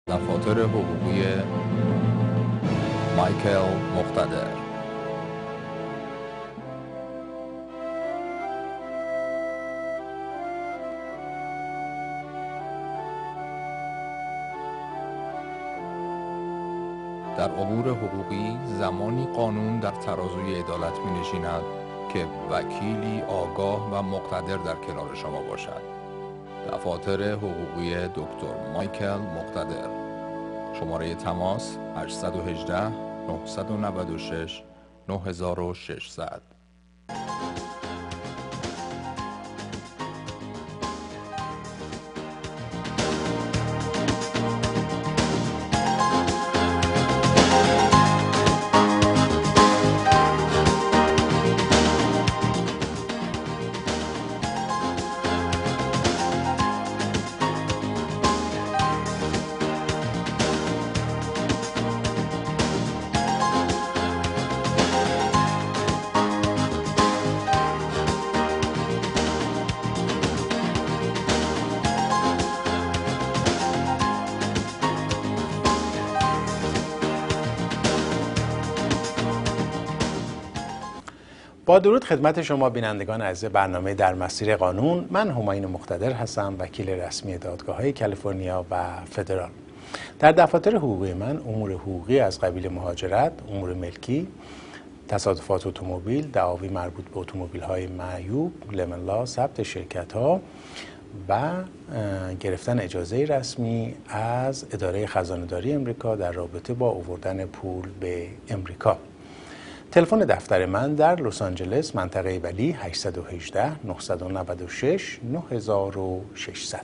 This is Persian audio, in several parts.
دفاتر حقوقی مایکل مقتدر. در امور حقوقی زمانی قانون در ترازوی عدالت می نشیند که وکیلی آگاه و مقتدر در کنار شما باشد. دفاتر حقوقی دکتر مایکل مقتدر. شماره تماس 818 996 9600. با درود خدمت شما بینندگان عزیز برنامه در مسیر قانون. من همایون مقتدر هستم، وکیل رسمی دادگاه‌های کالیفرنیا و فدرال. در دفاتر حقوقی من امور حقوقی از قبیل مهاجرت، امور ملکی، تصادفات اتومبیل، دعاوی مربوط به اتومبیل‌های معیوب، لمن لا، ثبت شرکت‌ها و گرفتن اجازه رسمی از اداره خزانه‌داری امریکا در رابطه با آوردن پول به امریکا. تلفن دفتر من در لس آنجلس منطقه ولی 818 996 9600.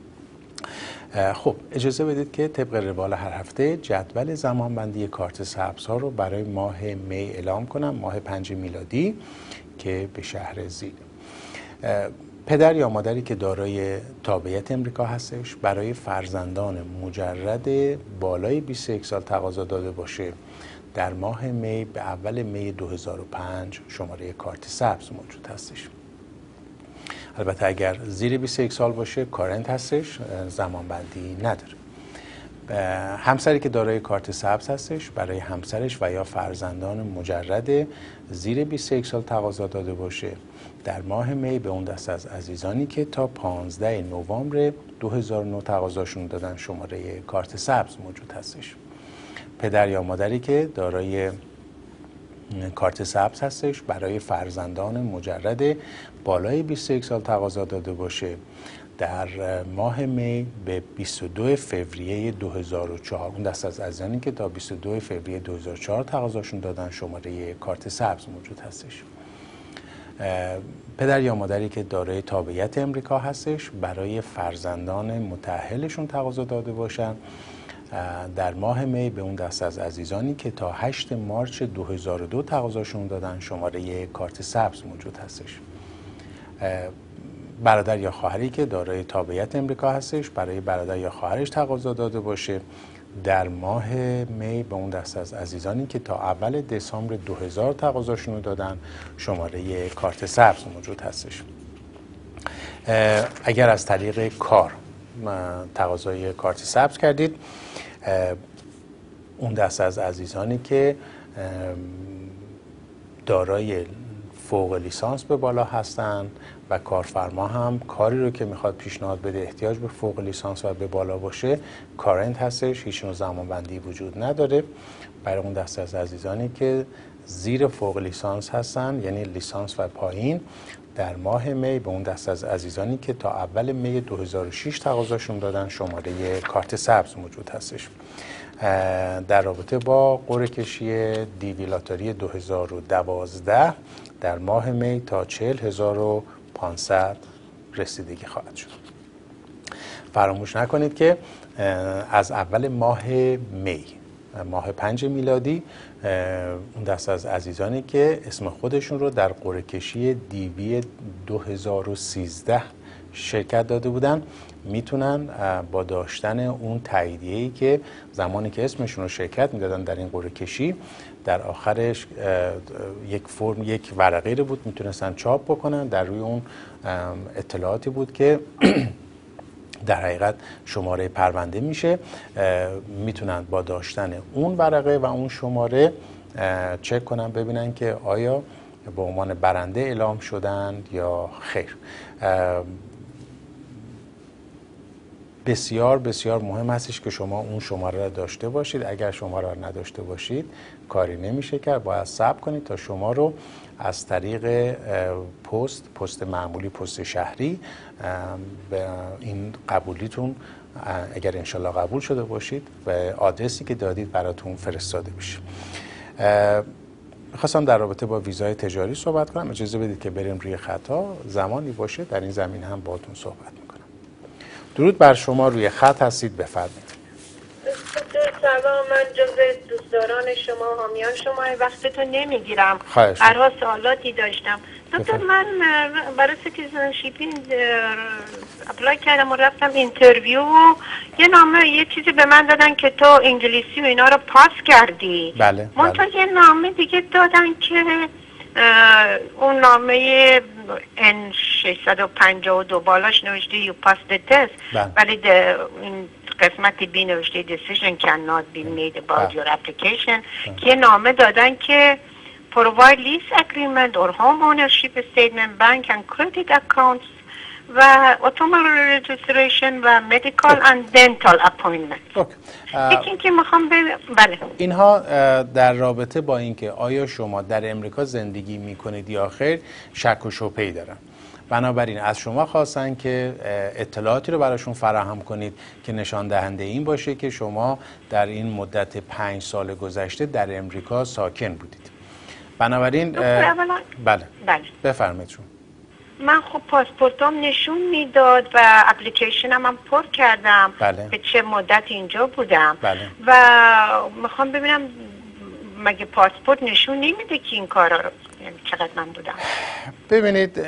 خب اجازه بدید که طبق روال هر هفته جدول زمانبندی کارت سبز ها رو برای ماه می اعلام کنم، ماه 5 میلادی که به شهر زیر. پدر یا مادری که دارای تابعیت امریکا هستش برای فرزندان مجرد بالای 21 سال تقاضا داده باشه، در ماه می به اول می 2005 شماره کارت سبز موجود هستش. البته اگر زیر 21 سال باشه کارنت هستش، زمان بندی نداره. همسری که دارای کارت سبز هستش برای همسرش و یا فرزندان مجرد زیر 21 سال تقاضا داده باشه، در ماه می به اون دست از عزیزانی که تا 15 نوامبر 2009 تقاضاشون دادن شماره کارت سبز موجود هستش. پدر یا مادری که دارای کارت سبز هستش برای فرزندان مجرد بالای 21 سال تقاضا داده باشه، در ماه می به 22 فوریه 2004 اون دست از عزیزانی که تا 22 فوریه 2004 تقاضاشون دادن شماره کارت سبز موجود هستش. پدر یا مادری که دارای تابعیت امریکا هستش برای فرزندان متأهلشون تقاضا داده باشن، در ماه می به اون دست از عزیزانی که تا 8 مارس 2002 تقاضاشون دادن شماره کارت سبز موجود هستش. برادر یا خواهری که دارای تابعیت امریکا هستش برای برادر یا خواهرش تقاضا داده باشه، در ماه می به اون دست از عزیزانی که تا اول دسامبر 2000 تقاضاشون دادن شماره کارت سبز موجود هستش. اگر از طریق کار تقاضای کارت سبز کردید، اون دست از عزیزانی که دارای فوق لیسانس به بالا هستن و کارفرما هم کاری رو که میخواد پیشنهاد بده احتیاج به فوق لیسانس و به بالا باشه، کارنت هستش، هیچ نوع زمانبندی وجود نداره. برای اون دست از عزیزانی که زیر فوق لیسانس هستن یعنی لیسانس و پایین، در ماه می به اون دست از عزیزانی که تا اول می 2006 تقاضاشون دادن شماره کارت سبز موجود هستش. در رابطه با قرعه کشی دیوی لاتاری 2012 در ماه می تا 40,500 رسیدگی خواهد شد. فراموش نکنید که از اول ماه می ماه 5 میلادی اون دست از عزیزانی که اسم خودشون رو در قرعه کشی دیوی 2013 شرکت داده بودن میتونن با داشتن اون تاییدیه‌ای که زمانی که اسمشون رو شرکت میدادن در این قرعه کشی، در آخرش یک ورقه رو بود میتونستن چاپ بکنن، در روی اون اطلاعاتی بود که در حقیقت شماره پرونده میشه. میتونن با داشتن اون ورقه و اون شماره چک کنن ببینن که آیا به عنوان برنده اعلام شدند یا خیر. بسیار بسیار مهم هستش که شما اون شماره را داشته باشید. اگر شماره را نداشته باشید کاری نمیشه کرد، باید صبر کنید تا شما رو از طریق پست معمولی، پست شهری، به این قبولیتون اگر انشالله قبول شده باشید و آدرسی که دادید براتون فرستاده بشه. میخواستم در رابطه با ویزای تجاری صحبت کنم. اجازه بدید که بریم روی خطا، زمانی باشه در این زمین هم باهاتون صحبت میکنم. درود بر شما، روی خط هستید، بفرمایید. سلام، من جزو دوستداران شما، حامیان شما، وقتتون نمیگیرم. خواهش هرها سوالاتی داشتم. دکتر، من برای سیتیزنشیپی اپلای کردم و رفتم اینترویو و یه نامه یه چیزی به من دادن که تو انگلیسی و اینا رو پاس کردی. بله. منتها یه نامه دیگه دادن که اون نامه N652 بالاش نوشته you passed the test، ولی این قسمتی بی نوشته decision cannot be made about your application، که یه نامه دادن که provide lease agreement or home ownership statement, bank and credit accounts و automobile registration و medical and dental appointment. یکی که میخوام بله. اینها در رابطه با اینکه آیا شما در امریکا زندگی میکنید یا خیر شک و شبهه‌ای دارن. بنابراین از شما خواستن که اطلاعاتی رو براشون فراهم کنید که نشان دهنده این باشه که شما در این مدت 5 سال گذشته در امریکا ساکن بودید. بنابراین بله بفرمایید. شما من خب پاسپورتام نشون میداد و اپلیکیشنم هم پر کردم که چه مدت اینجا بودم و میخوام ببینم مگه پاسپورت نشون نمیده که این کارا رو چقدر من بودم. ببینید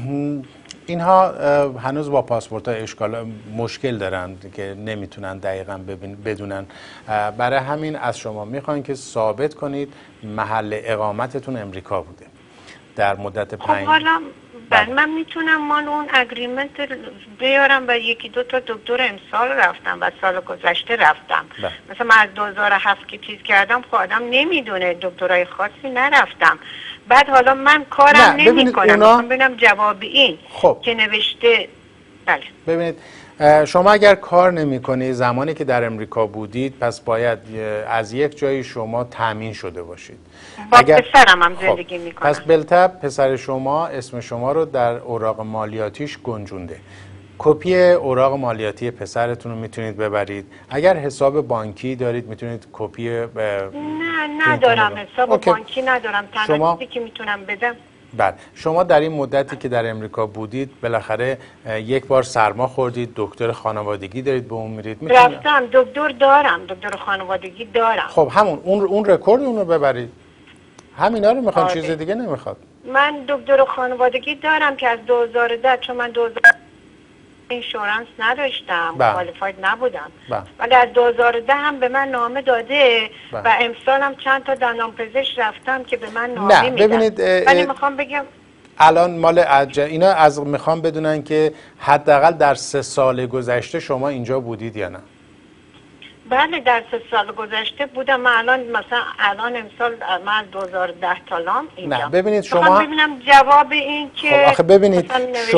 اینها هنوز با پاسپورت ها مشکل دارن که نمیتونن دقیقاً بدونن. برای همین از شما میخوان که ثابت کنید محل اقامتتون امریکا بوده در مدت 5. خب حالا من میتونم مال اون اگریمنت بیارم و یکی دو تا دکتر امسال رفتم و سال گذشته رفتم. مثلا من از 2007 که چیز کردم خب آدم نمیدونه، دکترای خاصی نرفتم. بعد حالا من کارم نمی کنم، ببینم جواب این که نوشته. بله ببینید شما اگر کار نمی کنید زمانی که در امریکا بودید پس باید از یک جایی شما تامین شده باشید. با پسرم هم زندگی می کنم. پس بلتب پسر شما اسم شما رو در اوراق مالیاتیش گنجونده. کپی اوراق مالیاتی پسرتون رو میتونید ببرید. اگر حساب بانکی دارید میتونید کپی نه ندارم حساب بانکی ندارم. تنها چیزی که میتونم بدم. بله شما در این مدتی که در امریکا بودید بالاخره یک بار سرما خوردید، دکتر خانوادگی دارید به اون میرید؟ رفتم دکتر دارم، دکتر خانوادگی دارم. خب همون اون رکورد اون رو ببرید. همینا رو میخوان، چیز دیگه نمیخواد. من دکتر خانوادگی دارم که از 2010 چون من 2000 اینشورنس نداشتم، کوالیفاید نبودم، ولی از 2010 هم به من نامه داده و امسال هم چند تا دندانپزشک رفتم که به من نامه میدن. ببینید ولی میخوام بگم الان مال اینا از میخوام بدونن که حداقل در 3 سال گذشته شما اینجا بودید یا نه؟ بله در 3 سال گذشته بودم. من الان مثلا امسال من 2010 تالام اینجا. نه ببینید شما ببینم جواب این که خب آخه ببینید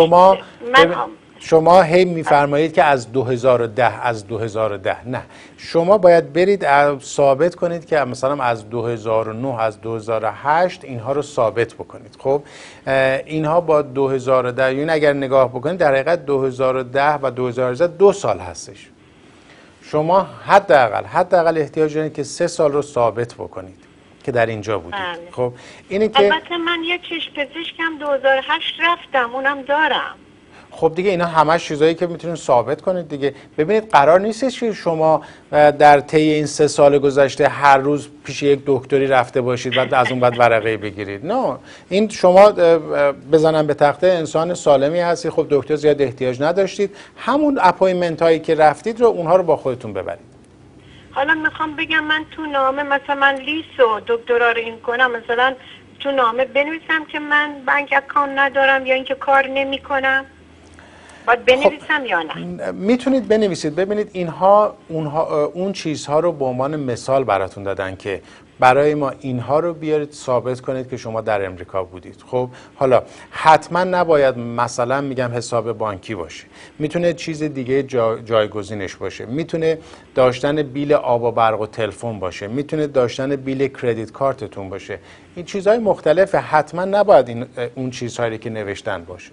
شما هی میفرمایید که از 2010 نه، شما باید برید ثابت کنید که مثلا از 2009 از 2008 اینها رو ثابت بکنید. خب اینها با 2010 این اگر نگاه بکنید در حقیقت 2010 و 2011 2 سال هستش. شما حداقل احتیاج دارید که 3 سال رو ثابت بکنید که در اینجا بودید. خب اینی که البته من یه چشم پزشکم 2008 رفتم، اونم دارم. خب دیگه اینا همش چیزایی که میتونید ثابت کنید دیگه. ببینید قرار نیست که شما در طی این 3 سال گذشته هر روز پیش یک دکتری رفته باشید و از اون بعد ورقه بگیرید. نه این شما بزنن به تخته انسان سالمی هستی، خب دکتر زیاد احتیاج نداشتید، همون اپایمنت هایی که رفتید رو اونها رو با خودتون ببرید. حالا میخوام بگم من تو نامه مثلا من لیس و دکترا رو این کنم، مثلا تو نامه بنویسم که من بانک اکانت ندارم یا اینکه کار نمیکنم؟ باید بنویسم یا نه؟ میتونید بنویسید. ببینید اینها اون چیزها رو به عنوان مثال براتون دادن که برای ما اینها رو بیارید ثابت کنید که شما در امریکا بودید. خب حالا حتما نباید مثلا میگم حساب بانکی باشه، میتونه چیز دیگه جایگزینش باشه، میتونه داشتن بیل آب و برق و تلفن باشه، میتونه داشتن بیل کردیت کارتتون باشه. این چیزهای مختلفه، حتما نباید اون چیزهایی که نوشتن باشه.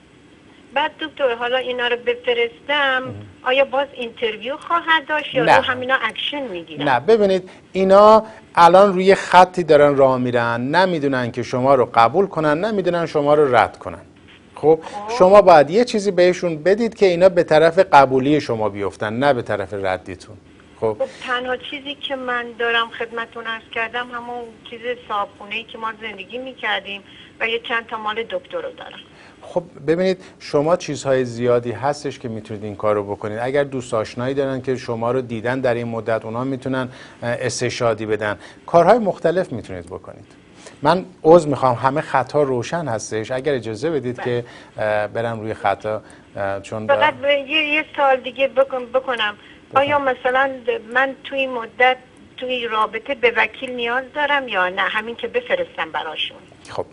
بعد دکتر حالا اینا رو بفرستم آیا باز اینترویو خواهد داشت یا رو همینا اکشن میگیرن؟ نه، ببینید اینا الان روی خطی دارن راه میرن، نمیدونن که شما رو قبول کنن، نمیدونن شما رو رد کنن. خب شما باید یه چیزی بهشون بدید که اینا به طرف قبولی شما بیفتن، نه به طرف ردیتون. خب تنها چیزی که من دارم خدمتتون عرض کردم همون چیز صاحبخونه‌ای که ما زندگی میکردیم و یه چند تا مال دکتر رو دارم. خب ببینید شما چیزهای زیادی هستش که میتونید این کار رو بکنید. اگر دوست آشنایی دارن که شما رو دیدن در این مدت، اونا میتونن استشهادی بدن، کارهای مختلف میتونید بکنید. من عذر میخوام، همه خطا روشن هستش، اگر اجازه بدید که برم روی خطا. چون فقط یه سوال دیگه بکنم. آیا مثلا من توی این مدت توی رابطه به وکیل نیاز دارم یا نه، همین که بفرستم براشون؟ خب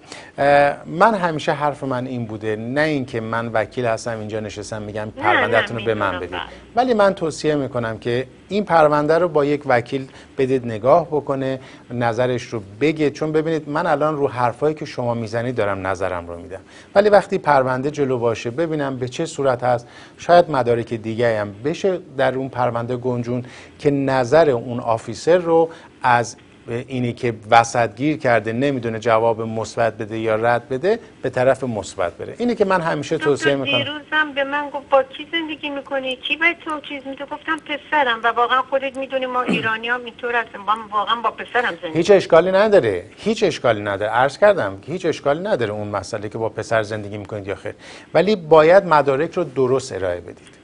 من همیشه حرف من این بوده، نه اینکه من وکیل هستم اینجا نشستم میگم پروندهتون رو به من بدید، ولی من توصیه میکنم که این پرونده رو با یک وکیل بدید نگاه بکنه، نظرش رو بگه. چون ببینید من الان رو حرفایی که شما میزنید دارم نظرم رو میدم، ولی وقتی پرونده جلو باشه ببینم به چه صورت هست، شاید مدارک دیگه هم بشه در اون پرونده گنجون که نظر اون آفیسر رو از اینی که وسط گیر کرده نمیدونه جواب مثبت بده یا رد بده به طرف مثبت بره. اینی که من همیشه توصیه میکنم. دیروزم به من گفت با کی زندگی میکنی، کی به تو چیز میده، گفتم پسرم، و واقعا خودت میدونی ما ایرانی‌ها اینطور هستیم، واقعا با پسرم زندگی. هیچ اشکالی نداره، هیچ اشکالی نداره، عرض کردم که هیچ اشکالی نداره اون مسئله که با پسر زندگی میکنید یا خیر، ولی باید مدارک رو درست ارائه بدید.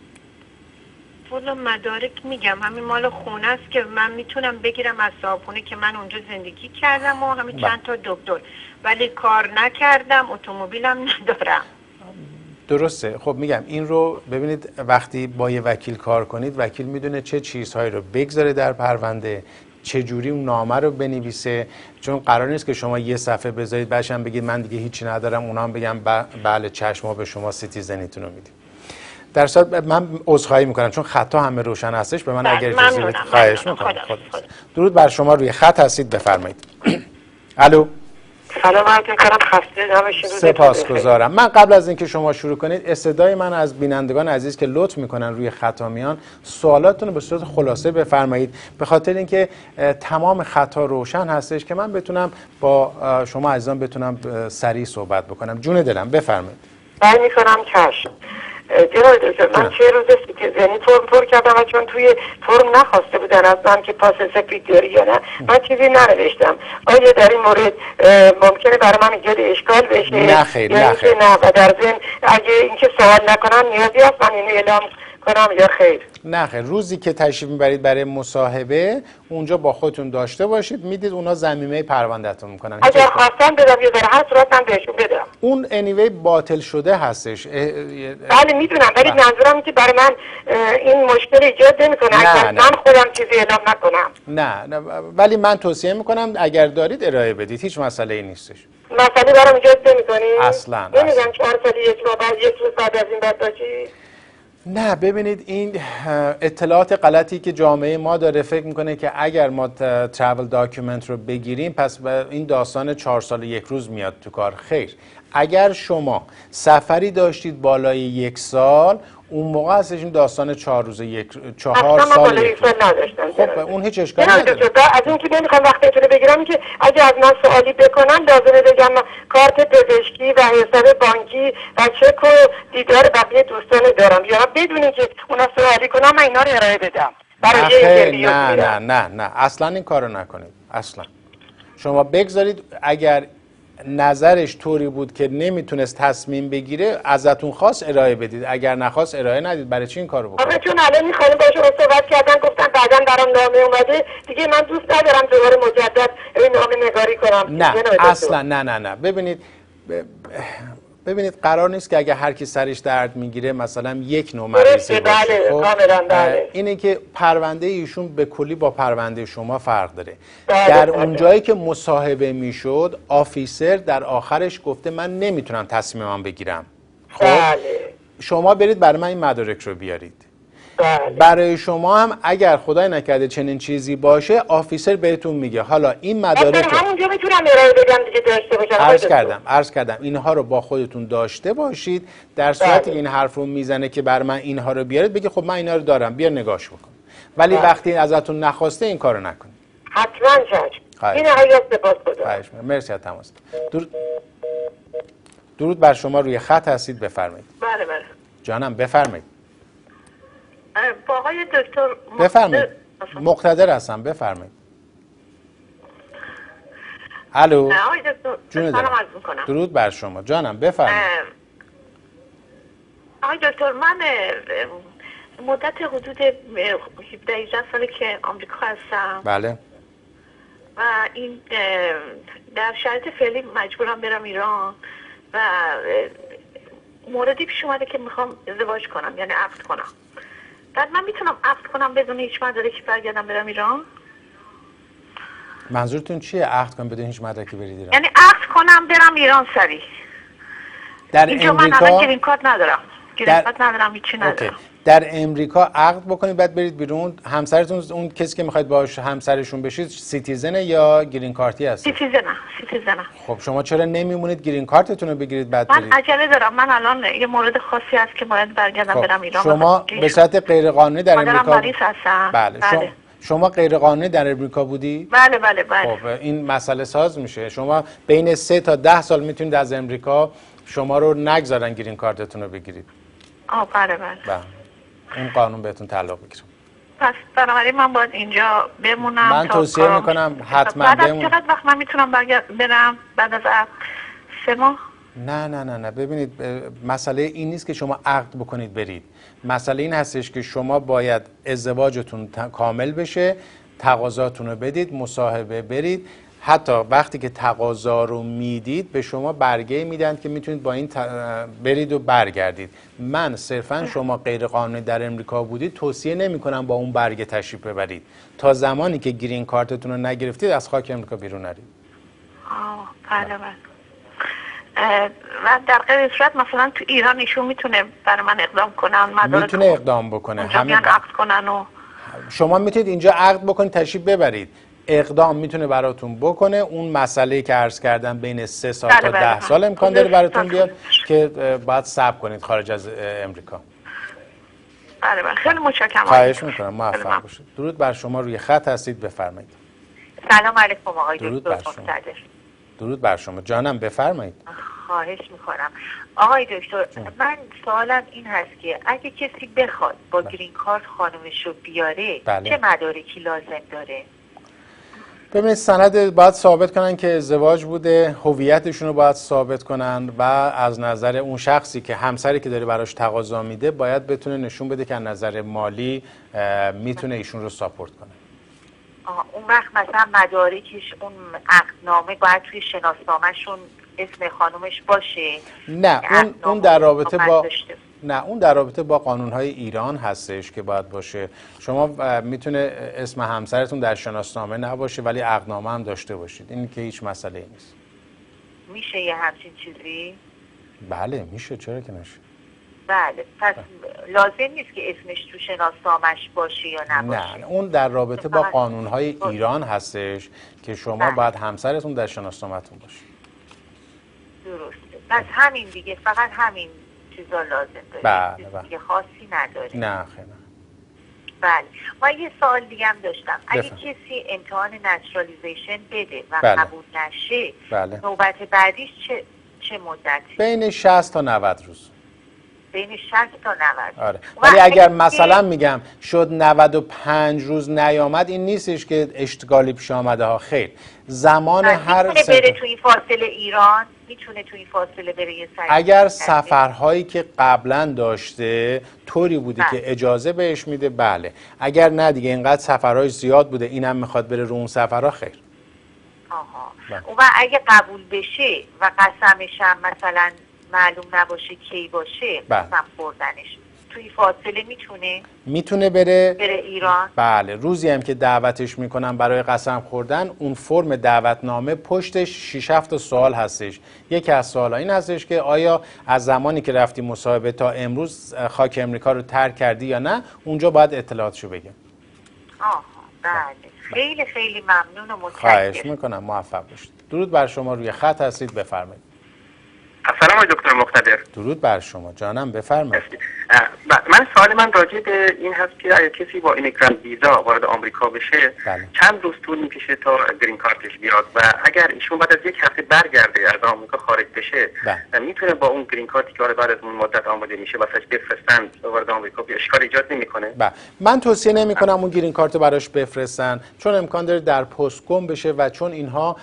والا مدارک میگم همین مال خونه است که من میتونم بگیرم از صاحبخونه که من اونجا زندگی کردم و همین چند تا دکتر، ولی کار نکردم، اتومبیلم ندارم. درسته. خب میگم این رو ببینید، وقتی با یه وکیل کار کنید، وکیل میدونه چه چیزهایی رو بگذاره در پرونده، چه جوری اون نامه رو بنویسه، چون قرار نیست که شما یه صفحه بذارید بعدش هم بگید من دیگه هیچی ندارم، اونا هم بگم بله چشم ما به شما سیتیزنیتون رو میدیم. در صورت من عذرخواهی میکنم چون خطا همه روشن هستش، به من اگر اجازه بدید خواهش میکنم. درود بر شما، روی خط هستید، بفرمایید. الو. سلام علیکم، خسته نباشید. سپاسگزارم. من قبل از اینکه شما شروع کنید استدای من از بینندگان عزیز که لطف میکنن روی خطا میان سوالاتتون رو به صورت خلاصه بفرمایید، به خاطر اینکه تمام خطا روشن هستش که من بتونم با شما عزیزان بتونم سریع صحبت بکنم. جون دلم بفرمایید. سعی میکنم چشم. جناب دکتر من 4 روز سیتیزنی فرم پر کردم و چون توی فرم نخواسته بودن از من که پاس سفید داری یا نه، من چیزی ننوشتم. آیا در این مورد ممکنه برای من ایجاد اشکال بشه؟ نه خیر، نه خیر. نه، و در ضمن اگه اینکه سوال نکنم نیازی هست من اینو اعلام کنم یا خیر؟ نه خیر. روزی که تشریف میبرید برای مصاحبه اونجا با خودتون داشته باشید، میدید اونا ضمیمه پروندهتون میکنن. اگر خواستم بدم یا در هر صورت من بهشون بدم. اون انیوی باطل شده هستش. بله میدونم، ولی منظورم اینه که برای من این مشکل ایجاد نمیکنه اگر من خودم چیزی اعلام نکنم. نه ولی من توصیه میکنم اگر دارید ارائه بدید، هیچ مسئله ای نیستش. مسئله برام ایجاد نمیکنی؟ اصلا. نمیگم 4 سال یک بار بعد یک روز بعد از این بعد باشی. نه ببینید این اطلاعات غلطی که جامعه ما داره، فکر میکنه که اگر ما ترافل داکیومنت رو بگیریم پس این داستان 4 سال یک روز میاد تو کار. خیر، اگر شما سفری داشتید بالای 1 سال اون موقع هستش این داستان 4 روز 4 سال یک روز. خب اون هیچ اشکالی نداره. از این که نمیخوام وقتتون رو بگیرم که اگه از من سوالی بکنم لازمه بگم کارت پزشکی و حساب بانکی و چک و دیدار بقیه دوستان دارم، یا بدونی که اونا سوالی کنم من اینا رو ارائه بدم برای نه اصلا این کارو نکنید. اصلا شما بگذارید اگر نظرش طوری بود که نمیتونست تصمیم بگیره ازتون خواست ارائه بدید، اگر نخواست ارائه ندید. برای چی این کارو بکنید؟ آخه چون الان میخوام باشه صحبت کردن گفتن بعداً برام نامه اومده دیگه، من دوست ندارم دوباره مجدد این نامه نگاری کنم. نه اصلا نه ببینید ببینید قرار نیست که اگه هر کی سرش درد میگیره مثلا یک نوع مریضی باشه. بله. اینه که پرونده ایشون به کلی با پرونده شما فرق داره. در اون جایی که مصاحبه میشد آفیسر در آخرش گفته من نمیتونم تصمیمم بگیرم. خب شما برید برای من این مدارک رو بیارید. برای شما هم اگر خدای نکرده چنین چیزی باشه آفیسر بهتون میگه حالا این مدارک رو همونجا میتونم ارائه بدم دیگه داشته باشم. عرض کردم اینها رو با خودتون داشته باشید. در صورتی که این حرف رو میزنه که بر من اینها رو بیارید بگی خب من اینا رو دارم بیار نگاش بکن. ولی وقتی ازتون نخواسته این کارو نکنید. حتما جج. این حیات سپاسگزارم. مرسی از تماس. درود بر شما، روی خط هستید، بفرمایید. بله. جانم بفرمایید. با آقای دکتر بفرمایید. مقتدر هستم، بفرمایید. الو. آقای دکتر سلام عرض می‌کنم. درود بر شما، جانم بفرمایید. آقای دکتر من مدت حدود 17 ساله که آمریکا هستم. بله. و این در شرایط فعلی مجبورم برم ایران و موردی پیش اومده که میخوام ازدواج کنم، یعنی عقد کنم. بعد من میتونم عقد کنم بدون هیچ مدرکی برگردم برم ایران؟ منظورتون چیه عقد کنم بدون هیچ مدرکی برید ایران؟ یعنی عقد کنم برم ایران سریع. در اینجا امریکا من الان گرین کارت ندارم. گرین کارت ندارم، هیچی ندارم. در امریکا عقد بکنید بعد برید بیرون. همسرتون اون کسی که میخواید باهاش همسرشون بشید سیتیزن یا گرین کارتی هست؟ سیتیزنه. خب شما چرا نمیمونید گرین کارتتون رو بگیرید بعد برید؟ من عجله دارم. من الان یه مورد خاصی هست که باید برگردم برم ایران. شما به صورت غیر قانونی در امریکا مریض هستم. بله. شما غیر قانونی در امریکا بودی؟ بله. خب این مسئله ساز میشه. شما بین 3 تا 10 سال میتونید از امریکا شما رو نگذارن گرین کارتتون رو بگیرید. بله. این قانون بهتون تعلق میگیره. پس بنابراین من باید اینجا بمونم. من توصیه میکنم حتما بمونم. چقدر وقت من میتونم برم بعد از عقد؟ 3 ماه؟ نه ببینید مسئله این نیست که شما عقد بکنید برید. مسئله این هستش که شما باید ازدواجتون کامل بشه، تقاضاتون رو بدید، مصاحبه برید. حتی وقتی که تقاضا رو میدید به شما برگه میدن که میتونید با این برید و برگردید. من صرفا شما غیر قانونی در امریکا بودید توصیه نمی کنم با اون برگه تشریف ببرید. تا زمانی که گرین کارتتون رو نگرفتید از خاک امریکا بیرون نرید. بله. و در غیر صورت مثلا تو ایران ایشون میتونه برای من اقدام کنن؟ میتونه اقدام بکنه. همین عقد کنن و شما میتونید اینجا عقد بکنید تشریف ببرید. اقدام میتونه براتون بکنه. اون مسئله که عرض کردم بین 3 سال تا 10 سال امکان داره براتون بیاد که باید صبر کنید خارج از امریکا. بله. خیلی متشکرم. خواهش میکنم. موفق باشید. درود بر شما، روی خط هستید، بفرمایید. سلام علیکم آقای دکتر. درود بر شما. جانم بفرمایید. خواهش میکنم آقای دکتر. من سوالم این هست که اگه کسی بخواد با گرین کارت خانمش رو بیاره چه مدارکی لازم داره؟ ببینید سند باید ثابت کنن که ازدواج بوده، هویتشون رو باید ثابت کنن و از نظر اون شخصی که همسری که داره براش تقاضا میده باید بتونه نشون بده که از نظر مالی میتونه ایشون رو ساپورت کنه. اون وقت مثلا مدارکش اون عقدنامه باید توی شناسنامه‌شون اسم خانومش باشه؟ نه اون در رابطه با اون در رابطه با قانون‌های ایران هستش که باید باشه. شما میتونه اسم همسرتون در شناسنامه نباشه ولی عقدنامه هم داشته باشید. این که هیچ مسئله نیست. میشه یه همچین چیزی؟ بله میشه، چرا که نشه. بله. پس لازم نیست که اسمش تو شناسنامه‌اش باشه یا نباشه؟ نه اون در رابطه با قانون‌های ایران هستش که شما باید همسرتون در شناسنامه‌تون باشه. درسته. پس همین دیگه، فقط همین چیزا لازم داره. بله. دیگه خاصی نداره. نه خیلی. بله. ما یه سوال دیگه هم داشتم. اگه کسی امتحان نچرالیزیشن بده و قبول نشه نوبت بعدیش چه مدتی؟ بین 60 تا 90 روز. بین 60 تا 90. آره. ولی اگر مثلا میگم شد 95 روز نیامد این نیستش که اشتغالی پیش آمده ها. خیر. زمان هر میتونه بره تو این فاصله ایران؟ میتونه تو این فاصله بره یه سری؟ اگر سفرهایی که قبلا داشته طوری بوده که اجازه بهش میده بله. اگر نه دیگه اینقدر سفرهای زیاد بوده اینم میخواد بره رو اون سفرها خیر. و اگه قبول بشه و قسمش هم مثلا معلوم نباشه کی باشه مثلا خوردنش توی فاصله میتونه بره ایران. بله، روزی هم که دعوتش میکنن برای قسم خوردن، اون فرم دعوتنامه پشتش 6-7 تا سوال هستش. یکی از سوالا این هستش که آیا از زمانی که رفتی مصاحبه تا امروز خاک امریکا رو ترک کردی یا نه. اونجا باید اطلاعاتشو بگم. بله. خیلی خیلی ممنون و متشکرم. خواهش میکنم، موفق باشید. درود بر شما، روی خط هستید، بفرمایید. سلام دکتر مقتدر. درود بر شما جانم، بفرمایید. سوال من راجع به این هست که اگه کسی با ایمیگرنت ویزا وارد آمریکا بشه چند روز طول میکشه تا گرین کارتش بیاد و اگر ایشون بعد از 1 هفته برگرده از آمریکا خارج بشه میتونه با اون گرین کارتی که بعد از اون مدت آماده میشه واسش بفرستن وارد آمریکا بیاد، اشکال ایجاد نمیکنه؟ من توصیه نمیکنم اون گرین کارت براش بفرستن، چون امکان داره در پست گم بشه و چون اینها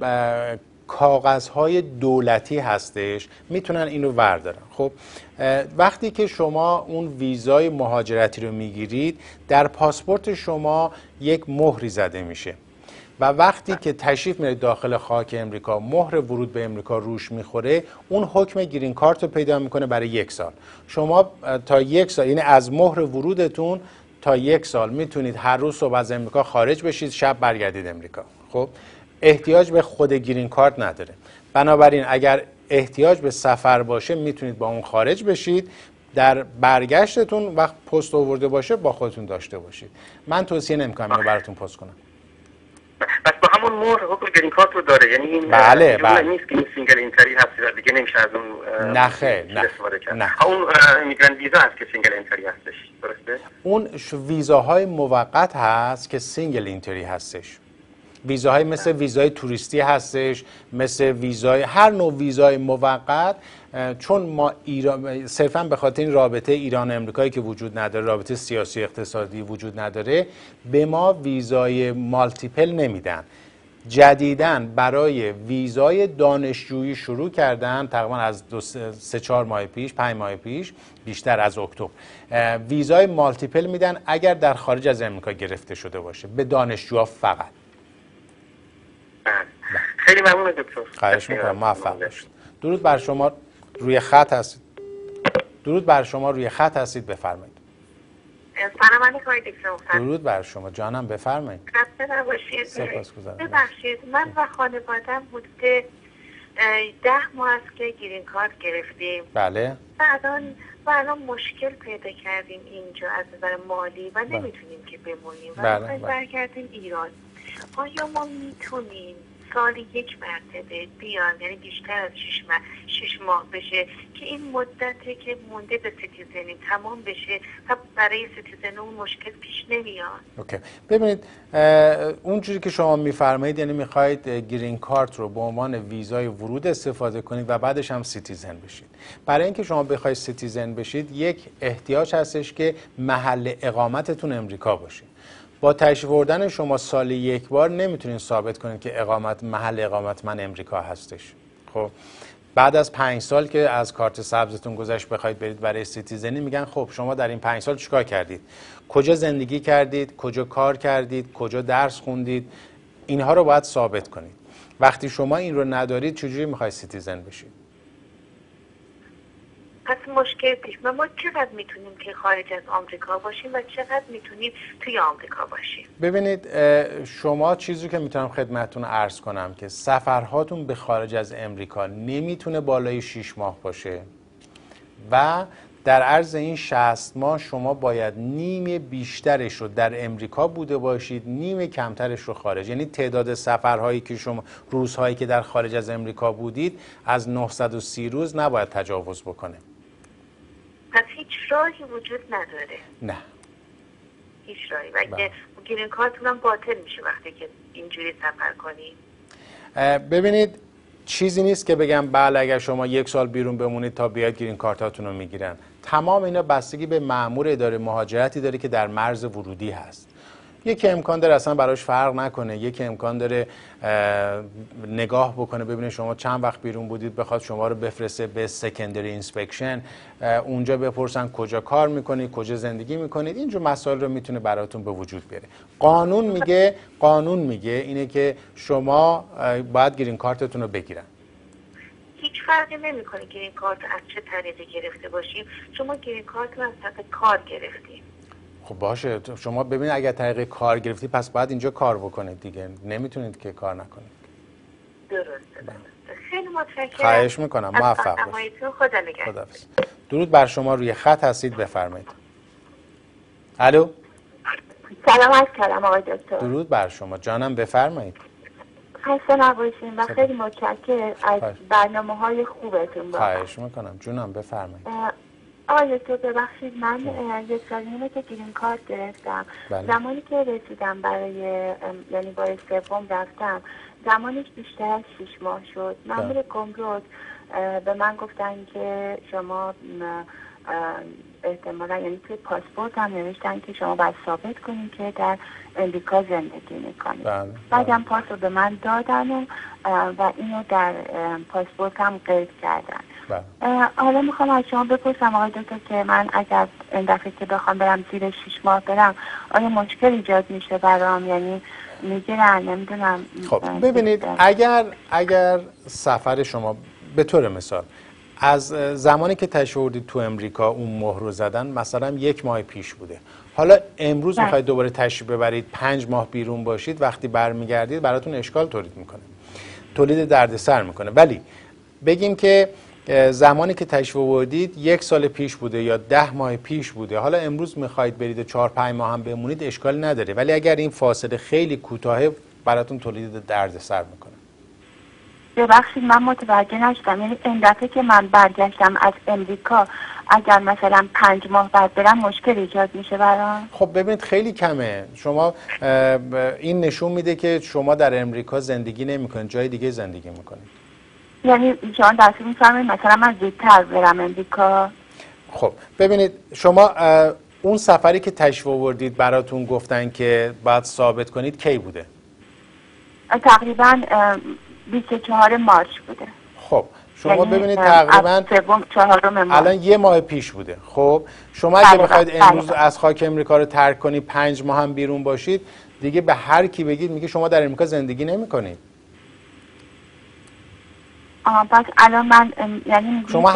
کاغذهای دولتی هستش میتونن اینو وردارن. خب وقتی که شما اون ویزای مهاجرتی رو میگیرید در پاسپورت شما یک مهری زده میشه و وقتی که تشریف میرید داخل خاک امریکا مهر ورود به امریکا روش میخوره، اون حکم گرین کارت رو پیدا میکنه برای 1 سال. شما تا 1 سال، یعنی از مهر ورودتون تا 1 سال میتونید هر روز صبح از امریکا خارج بشید، شب برگردید امریکا. خب احتیاج به خود گرین کارت نداره. بنابراین اگر احتیاج به سفر باشه میتونید با اون خارج بشید، در برگشتتون وقت پست آورده باشه با خودتون داشته باشید. من توصیه نمیکنم اینو براتون پست کنم. بس با همون مهر حکم گرین کارت رو داره، یعنی این بله. نیست که این سینگل اینتری هست دیگه نمیشه از اون نه خیر، نه. اون ایمیگرنت ویزا هست که سینگل اینتری هستش، درسته؟ اون ویزاهای موقت هست که سینگل اینتری هستش. ویزاهای مثل ویزای توریستی هستش، مثل ویزای هر نوع ویزای موقت، چون ما صرفا به خاطر این رابطه ایران و امریکایی که وجود نداره، رابطه سیاسی اقتصادی وجود نداره، به ما ویزای مالتیپل نمیدن. جدیداً برای ویزای دانشجویی شروع کردن، تقریبا از 3-4 ماه پیش، 5 ماه پیش، بیشتر از اکتبر، ویزای مالتیپل میدن اگر در خارج از امریکا گرفته شده باشه، به دانشجوها فقط. خیلی ممنون دکتر. خواهش میکنم، موفق باشید. درود بر شما، روی خط هستید. درود بر شما، روی خط هستید، بفرمایید. سلام علیکم دکتر. درود بر شما جانم، بفرمایید. خسته نباشید. سپاسگزارم. ببخشید من و خانواده‌ام حدود 10 ماه است که گرین کارت گرفتیم. بله. الان مشکل پیدا کردیم اینجا از نظر مالی و نمیتونیم که بمونیم و میخوایم برگردیم ایران. آیا ما میتونیم سالی 1 مرتبه بیان، یعنی بیشتر از 6 ماه بشه که این مدتی که مونده به سیتیزنی تمام بشه و برای سیتیزن اون مشکل پیش نمیاد؟ اوکی. ببینید اونجوری که شما میفرمایید یعنی میخواید گرین کارت رو به عنوان ویزای ورود استفاده کنید و بعدش هم سیتیزن بشید. برای اینکه شما بخواید سیتیزن بشید یک احتیاج هستش که محل اقامتتون امریکا باشه. با تشریف آوردن شما سالی 1 بار نمیتونین ثابت کنید که محل اقامت من امریکا هستش. خب بعد از 5 سال که از کارت سبزتون گذشت بخواید برید برای سیتیزنی، میگن خب شما در این 5 سال چیکار کردید؟ کجا زندگی کردید؟ کجا کار کردید؟ کجا درس خوندید؟ اینها رو باید ثابت کنید. وقتی شما این رو ندارید چجوری میخواید سیتیزن بشید؟ پس مشکل پیش ما چقدر میتونیم که خارج از آمریکا باشیم و چقدر میتونیم توی آمریکا باشیم؟ ببینید شما چیزی که میتونم خدمتتون عرض کنم که سفرهاتون به خارج از امریکا نمیتونه بالای 6 ماه باشه و در عرض این 60 ماه شما باید نیم بیشترش رو در امریکا بوده باشید، نیم کمترش رو خارج. یعنی تعداد سفرهایی که شما روزهایی که در خارج از امریکا بودید از 930 روز نباید تجاوز بکنه. پس هیچ راهی وجود نداره؟ نه هیچ راهی. و اگه گرین کارتون هم باطل میشه وقتی که اینجوری سفر کنید؟ ببینید چیزی نیست که بگم بله اگر شما 1 سال بیرون بمونید تا بیاد گرین کارتاتون رو میگیرن. تمام اینا بستگی به مأمور اداره مهاجرتی داره که در مرز ورودی هست. یکی امکان داره اصلا براش فرق نکنه، یکی امکان داره نگاه بکنه ببینه شما چند وقت بیرون بودید، بخواد شما رو بفرسته به سکندری اینسپکشن، اونجا بپرسن کجا کار میکنید، کجا زندگی میکنید. اینجور مسائل رو میتونه براتون به وجود بیاره. قانون میگه اینه که شما باید گرین کارتتون رو بگیرن. هیچ فرقی نمیکنه گرین کارت از چه طریقی گرفته باشیم. شما گرین کارت رو از طریق کار گرفتیم. خب باشه، شما ببینید اگر طریق کار گرفتی پس باید اینجا کار بکنید دیگه، نمیتونید که کار نکنید. درسته. خیلی متشکرم. خواهش میکنم، موفق باشید. خدا نگهدار. درود بر شما، روی خط هستید، بفرمایید. الو. سلام عرض کردم آقای دکتر. درود بر شما جانم، بفرمایید. خسته نباشین و خیلی متشکرم از برنامه‌های خوبتون. خواهش میکنم جونم، بفرمایید. آقای دکتر ببخشید، من یک سال نیمه که گرین کارت گرفتم. زمانی که رسیدم برای یعنی بار سوم رفتم، زمانش بیشتر از 6 ماه شد. مأمور گمرک به من گفتن که شما احتمالا، یعنی توی پاسپورت هم نوشتن که شما باید ثابت کنید که در امریکا زندگی میکنید. بعدم پاس رو به من دادن و اینو در پاسپورت هم قید کردن. حالا میخوام از شما بپرسم آقای دکتر که من اگر این دفعه که بخوام برم زیر 6 ماه برم، آیا مشکل ایجاد میشه برام؟ یعنی میگیرن، نمیدونم. خب ببینید، اگر سفر شما به طور مثال از زمانی که تشریف آوردید تو امریکا اون مهر رو زدن مثلا 1 ماه پیش بوده، حالا امروز میخواید دوباره تشریف ببرید 5 ماه بیرون باشید، وقتی برمیگردید براتون اشکال تولید میکنه، تولید دردسر میکنه. ولی بگیم که زمانی که تشریف آوردید 1 سال پیش بوده یا 10 ماه پیش بوده، حالا امروز میخواید برید 4-5 ماه هم بمونید، اشکالی نداره. ولی اگر این فاصله خیلی کوتاهه براتون تولید دردسر میکنه. ببخشید من متوجه نشدم، یعنی این دفعه که من برگشتم از امریکا اگر مثلا 5 ماه بعد برم مشکل ایجاد میشه برام؟ خب ببینید خیلی کمه. شما این نشون میده که شما در امریکا زندگی نمیکنید، جای دیگه زندگی میکنید. یعنی شما دستور میفرمایید مثلا من زودتر برم امریکا؟ خب ببینید، شما اون سفری که تشریف آوردید براتون گفتن که باید ثابت کنید کی بوده؟ تقریبا 24 مارس بوده. خب شما ببینید تقریبا 4 مارس الان 1 ماه پیش بوده. خب شما اگه بخواید امروز از خاک امریکا رو ترک کنید 5 ماه هم بیرون باشید، دیگه به هر کی بگید میگه شما در امریکا زندگی نمی‌کنید. پس الان من یعنی شما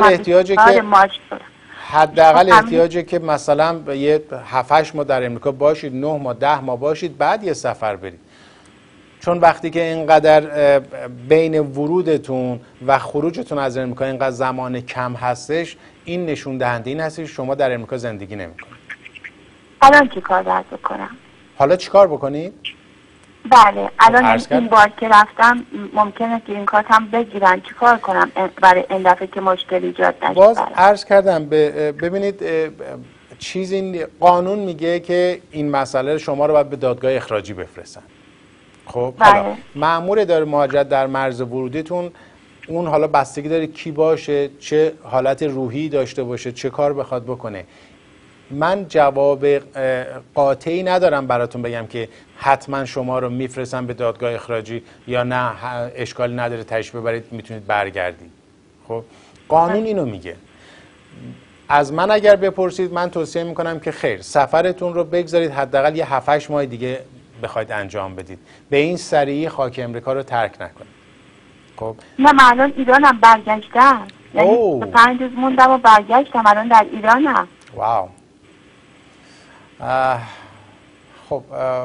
حداقل احتیاجه که مثلا یه 7-8 ماه در امریکا باشید، 9 ماه 10 ماه باشید، بعد یه سفر برید. چون وقتی که اینقدر بین ورودتون و خروجتون از امریکا اینقدر زمان کم هستش، این نشون دهنده این هستش شما در امریکا زندگی نمی‌کنید. الان چی کار باید بکنم؟ حالا چی کار بکنید؟ بله الان این بار که رفتم ممکنه که این کارت هم بگیرن، چی کار کنم برای این دفعه که مشکل ایجاد نشه؟ باز عرض کردم ببینید، چیزی قانون میگه که این مسئله شما رو باید به دادگاه اخراجی بفرستن. خب حالا مأمور اداره مهاجرت در مرز ورودیتون، اون حالا بستگی داره کی باشه، چه حالت روحی داشته باشه، چه کار بخواد بکنه. من جواب قاطعی ندارم براتون بگم که حتما شما رو میفرستن به دادگاه اخراجی یا نه اشکالی نداره تشریف ببرید میتونید برگردید. خب قانون اینو میگه. از من اگر بپرسید من توصیه میکنم که خیر، سفرتون رو بگذارید حداقل یه 7-8 ماه دیگه بخواید انجام بدید، به این سریعی خاک امریکا رو ترک نکنید. خب نه من الان ایرانم، برگشتم، یعنی 5 روز موندم و برگشتم، الان در ایرانم. واو. خب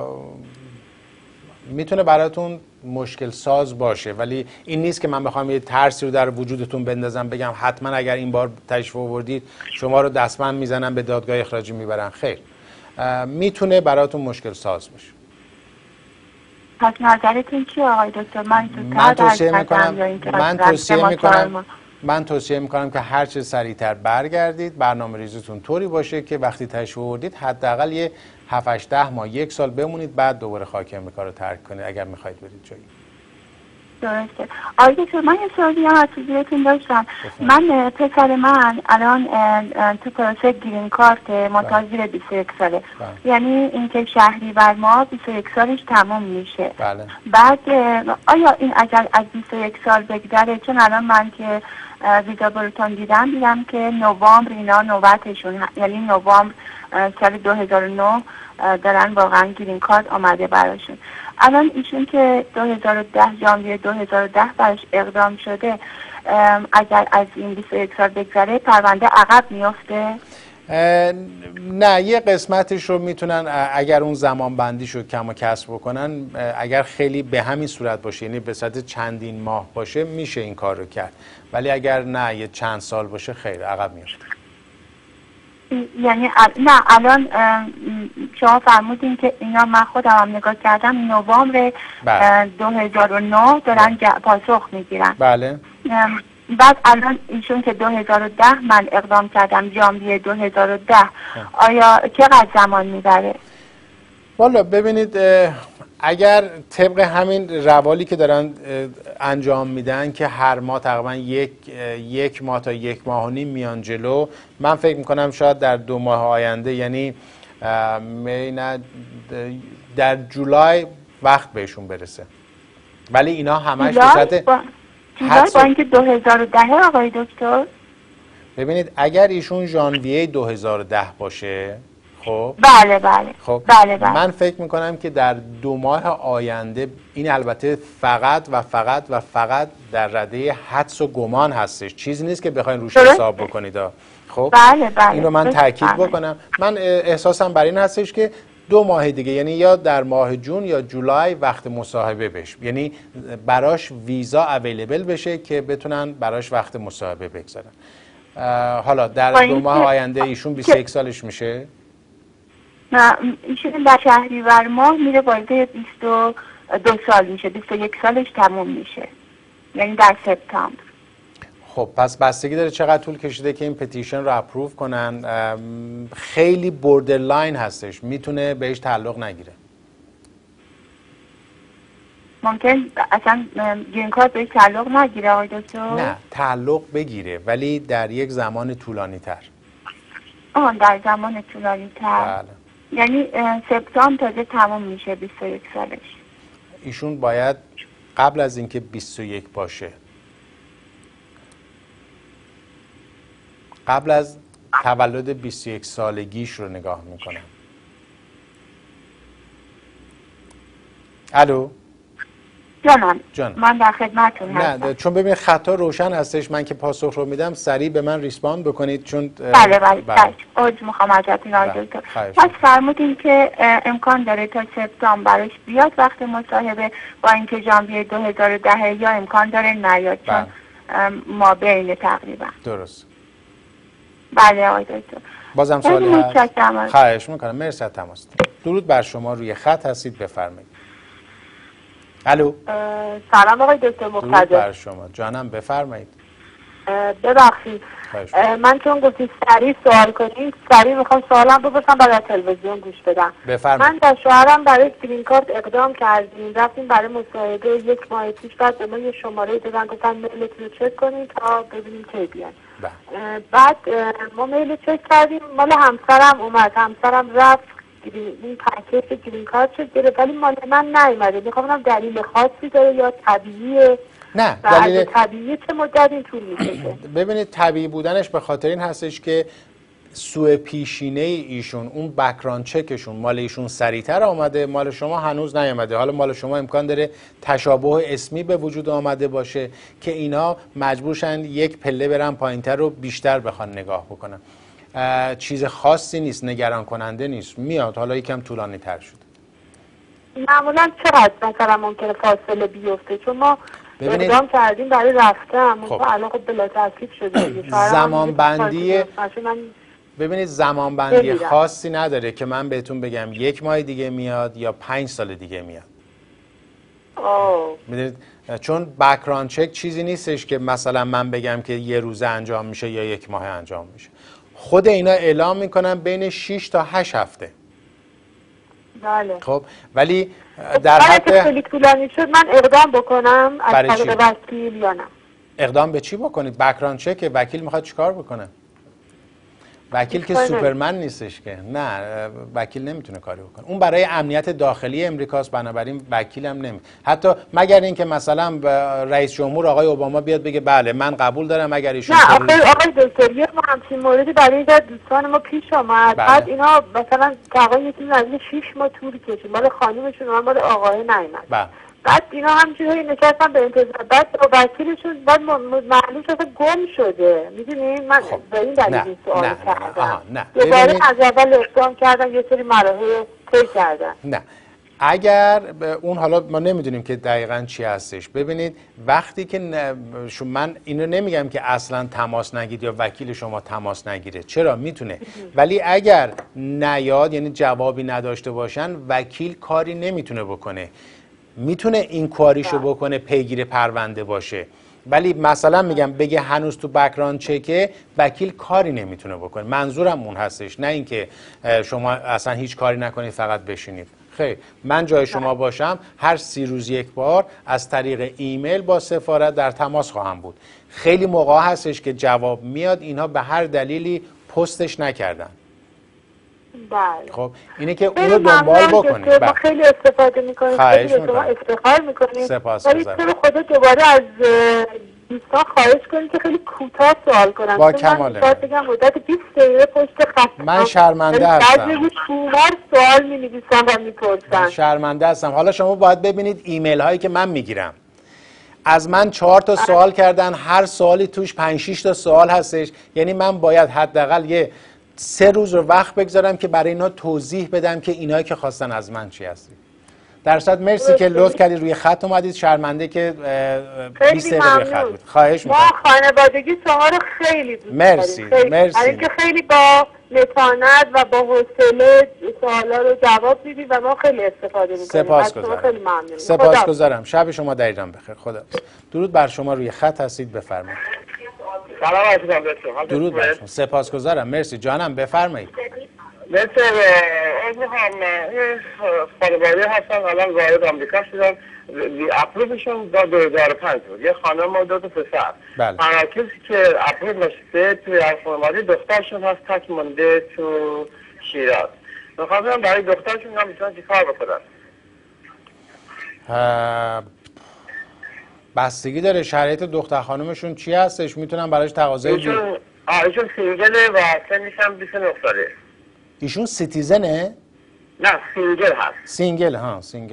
میتونه براتون مشکل ساز باشه، ولی این نیست که من بخوام یه ترسی رو در وجودتون بندازم بگم حتما اگر این بار تشریف آوردید شما رو دستبند میزنن به دادگاه اخراجی میبرن. خیر، میتونه براتون مشکل ساز باشه. پس نظرتون چیه آقای دکتر؟ من توصیه میکنم که هر چه سریعتر برگردید. برنامه ریزیتون طوری باشه که وقتی تشریف آوردید حداقل یه 7-8 ماه 1 سال بمونید، بعد دوباره خاک امریکا رو ترک کنید اگر میخواید برید جایی. درسته. آقای دکتر من یه سوالی هم از حضورتون داشتم. من پسر من الان تو پروسه گرین کارت منتظر 21 ساله. یعنی اینکه شهریور ماه 21 سالش تموم میشه. بله. بعد آیا این اگر از 21 سال بگذره، چون الان من که ویزا بروتون دیدم که نوامبر اینا نوبتشون، یعنی نوامبر سال 2009 دارن واقعا گرین کارت آمده براشون. الان ایشون که 2010 ژانویه 2010 براش اقدام شده، اگر از این 21 سال بگذره پرونده عقب میفته؟ نه، یه قسمتش رو میتونن اگر اون زمان بندیش رو کم و کسر بکنن، اگر خیلی به همین صورت باشه، یعنی به صورت چندین ماه باشه، میشه این کار رو کرد. ولی اگر نه یه چند سال باشه خیر عقب میفته. یعنی نه الان شما فرمودین که اینا من خودم هم نگاه کردم نوامبر 2009 دارن پاسخ میگیرن. بله. بعد الان ایشون که 2010 من اقدام کردم ژانویه 2010 آیا چقدر زمان میبره؟ والا ببینید اگر طبق همین روالی که دارن انجام میدن که هر ماه تقریبا یک ماه تا 1.5 ماه میان جلو، من فکر میکنم شاید در 2 ماه آینده، یعنی در جولای وقت بهشون برسه. ولی اینا همش به صورت با اینکه 2010 آقای دکتر. ببینید اگر ایشون ژانویه 2010 باشه، خب بله خب بله. من فکر میکنم که در 2 ماه آینده، این البته فقط و فقط و فقط در رده حدس و گمان هستش، چیزی نیست که بخواین روش حساب بکنید. خب بله این رو من تاکید بکنم. من احساسم بر این هستش که 2 ماه دیگه، یعنی یا در ماه جون یا جولای وقت مصاحبه بشه، یعنی براش ویزا اویلیبل بشه که بتونن براش وقت مصاحبه بگذارن. حالا در 2 ماه آینده ایشون 21 سالش میشه؟ نه ایشون در شهریور ماه میره وارد 22 سال میشه، 21 سالش تموم میشه، یعنی در سپتامبر. خب پس بستگی داره چقدر طول کشیده که این پتیشن رو اپروو کنن. خیلی بوردرلاین هستش، میتونه بهش تعلق نگیره. ممکن اصلا گرین کارت بهش تعلق نگیره آقای دکتر؟ نه تعلق بگیره، ولی در یک زمان طولانی تر. در زمان طولانی تر. بله. یعنی سپتامبر تازه تموم میشه 21 سالش. ایشون باید قبل از اینکه 21 باشه، قبل از تولد 21 سالگیش رو نگاه میکنم. الو جانم. من در خدمتتون هستم. نه چون ببینید خطا روشن هستش، من که پاسخ رو میدم سریع به من ریسپاند بکنید، چون بله عذر میخوام ازتون آقای دکتر. پس فرمودین که امکان داره تا سپتامبر براش بیاد وقت مصاحبه، با اینکه ژانویه 2010 یا امکان داره نیاد، چون ما بین تقریبا. درست. بله آقای دکتر. بازم سوالی هست؟ خواهش میکنم. مرسی از تماس. درود بر شما، روی خط هستید، بفرمایید. الو. سلام آقای دکتر مقتدر. درود بر شما جانم، بفرمایید. ببخشید من چون گفتید سریع سوال کنید، سریع میخوام سوالم بپرسم بعد از تلویزیون گوش بدم. بفرمایید. من با شوهرم برای گرین کارت اقدام کردیم، رفتیم برای مصاحبه 1 ماه پیش، بعد به ما یه شماره دادن گفتن میلتون رو چک کنید تا ببینیم کی بیان. بعد ما میل چک کردیم، مال همسرم اومد، همسرم رفت این پکیج گرین کارت شد گرفت، ولی مال من نیومده. میخوام دلیل خاصی داره یا طبیعیه؟ نه دلیل طبیعی چه مدتی طول میکشه؟ ببینید طبیعی بودنش به خاطر این هستش که سوء پیشینه ایشون، اون بک‌گراند چکشون مال ایشون سریعتر آمده، مال شما هنوز نیامده. حالا مال شما امکان داره تشابه اسمی به وجود آمده باشه که اینا مجبورشن یک پله برن پایینتر رو بیشتر بخوان نگاه بکنن. چیز خاصی نیست، نگران کننده نیست، میاد، حالا یکم طولانی تر شد. معمولا چقدر مثلا ممکنه فاصله بیفته؟ چون ما اقدام کردیم برای رفتن، خب. علاقه بلا ترتیب شده. زمان بندی ببینید زمان بندی خاصی نداره که من بهتون بگم 1 ماه دیگه میاد یا 5 سال دیگه میاد. میدونید چون بک‌گراند چک چیزی نیستش که مثلا من بگم که 1 روزه انجام میشه یا 1 ماه انجام میشه. خود اینا اعلام میکنن بین 6 تا 8 هفته. بله. خب ولی در حد خیلی طولانی شد من اقدام بکنم از طریق وکیل یا نه؟ اقدام به چی بکنید؟ بک‌گراند چک. وکیل میخواد چیکار بکنه؟ وکیل که سوپرمن نیستش که، نه وکیل نمیتونه کاری بکنه. اون برای امنیت داخلی امریکاست، بنابراین وکیل هم نمی، حتی مگر اینکه مثلا رئیس جمهور آقای اوباما بیاد بگه بله من قبول دارم اگر ایشون نه آقای دکتر یه همچین موردی برای دوستان ما پیش آمد. بعد اینا مثلا تقریبا یکی از 6 ماه طول کشید، مال خانومشون مال آقای نیامد. بعد اینا همچنین نشستن به انتظار، بعد با وکیلشون بعد معلوم شده گم شده. میدونی من به این دلیل این سوال کردم. دوباره از اول اقدام کردن، یه سری مراحل طی کردن. نه اگر اون حالا ما نمیدونیم که دقیقاً چی هستش. ببینید وقتی که من اینو نمیگم که اصلا تماس نگیرید یا وکیل شما تماس نگیره، چرا میتونه، ولی اگر نیاد یعنی جوابی نداشته باشن وکیل کاری نمیتونه بکنه. میتونه این کاریشو بکنه پیگیر پرونده باشه، ولی مثلا میگم بگه هنوز تو بک‌گراند چکه، وکیل کاری نمیتونه بکنه. منظورم اون هستش، نه اینکه شما اصلا هیچ کاری نکنید فقط بشینید. خیر، من جای شما باشم هر 30 روز یک بار از طریق ایمیل با سفارت در تماس خواهم بود. خیلی موقع هستش که جواب میاد اینها به هر دلیلی پستش نکردن. بله. خب اینه که اونو دنبال بکنید. ما خیلی استفاده میکنیم، خیلی شما افتخار میکنیم، ولی تو رو خدا دوباره از دوستان خواهش کنید که خیلی کوتاه سوال کنن. با کمال من بگم مدت 20 دقیقه پشت خط من شرمنده هستم. بعضی شومر سوال می‌نویسن و میپرسن. من شرمنده هستم. حالا شما باید ببینید ایمیل هایی که من میگیرم. از من 4 تا سوال کردن، هر سوالی توش 5-6 تا سوال هستش. یعنی من باید حداقل یه 3 روز رو وقت بگذارم که برای اینا توضیح بدم که اینایی که خواستن از من چی هستی. در صورت مرسی که لطف کردید روی خط اومدید. شرمنده که 20 دقیقه روی خط بود. خواهش می‌کنم. ما خانوادگی شما رو خیلی دوست داریم. مرسی. که خیلی با متانت و با حوصله سوالا رو جواب میدید و ما خیلی استفاده می‌کنیم. سپاسگزارم. خیلی ممنونم. سپاسگزارم. شب شما در ایران بخیر. خدا. درود بر شما روی خط هستید، بفرمایید. سلام عزیزم. درود بر شما. سپاسگزارم. مرسی جانم، بفرمایید. مثل از هم خانواده هستن، الان وارد آمریکا شدن. اپروفشون دا 2005 بود. یه خانم و 2 تا پسر. بله. تنها کسی که اپروف نشده توی خانواده دخترشون هست، تک مونده تو شیراز. میخواستم برای دخترشون هم میتونن چی کار بکنن؟ بستگی داره شرایط دختر خانمشون چی هستش، میتونن براش تقاضای ایشون سینگله و سنش هم 29 ساله. ایشون سیتیزنه؟ نه سینگل هست. سینگل.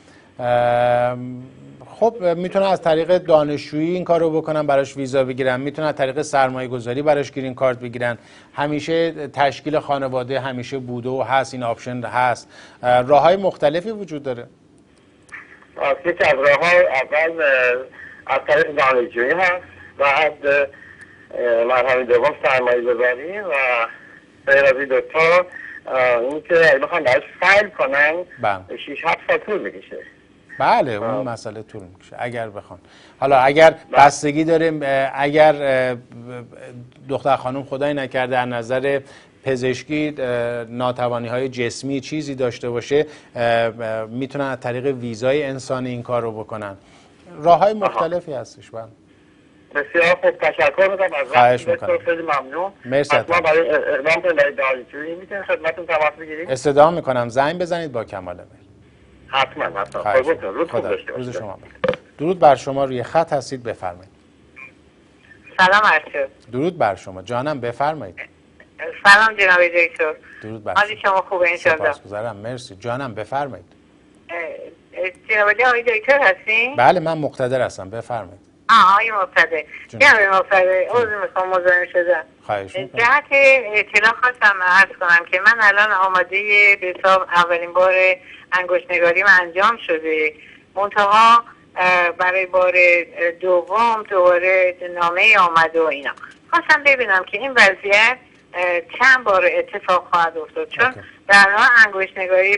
خب میتونن از طریق دانشجویی این کارو بکنن، براش ویزا بگیرن، میتونن از طریق سرمایه گذاری براش گرین کارت بگیرن. همیشه تشکیل خانواده همیشه بوده و هست، این آپشن هست. راههای مختلفی وجود داره. یکی از راه‌ها اول از طریق دانشجویی هست، بعد مرحله دوم سرمایه گذاری و غیر از این دوتا این که بخوان براش فایل کنن 6-7 سال طول میکشه. بله اون مسئله طول میکشه اگر بخوان. حالا اگر بستگی داریم، اگر دختر خانم خدای نکرده از نظر پزشکی ناتوانی‌های جسمی چیزی داشته باشه، میتونن از طریق ویزای انسانی این کار رو بکنن. راه‌های مختلفی هستش. بسیار خوب، تشکر میکنم از وقتتون. خیلی ممنون. مرسی. ما برای اقدام کنیم برای دانشجویی میتونیم خدمتتون تماس بگیریم؟ استدعا میکنم زنگ بزنید با کمال میل. حتما. روز شما بخیر. درود بر شما روی خط هستید، بفرمایید. سلام عرض. درود بر شما جانم، بفرمایید. سلام جناب دکتر. درود بر شما خوبه ان شاء الله. سپاسگزارم. مرسی جانم، بفرمایید. جناب دکتر هستین؟ بله من مقتدر هستم، بفرمایید. آقای مقتدر. جناب مقتدر، عذر میخوام مزاحم شدم. خواهش میکنم. جهت اطلاع خواستم عرض کنم که من الان آماده به حساب اولین بار انگشت‌نگاریم انجام شده. منتها برای بار دوم دوباره نامه آمد و اینا. خواستم ببینم که این وضعیت چند بار اتفاق خواهد افتاد، چون در حال انگشت‌نگاری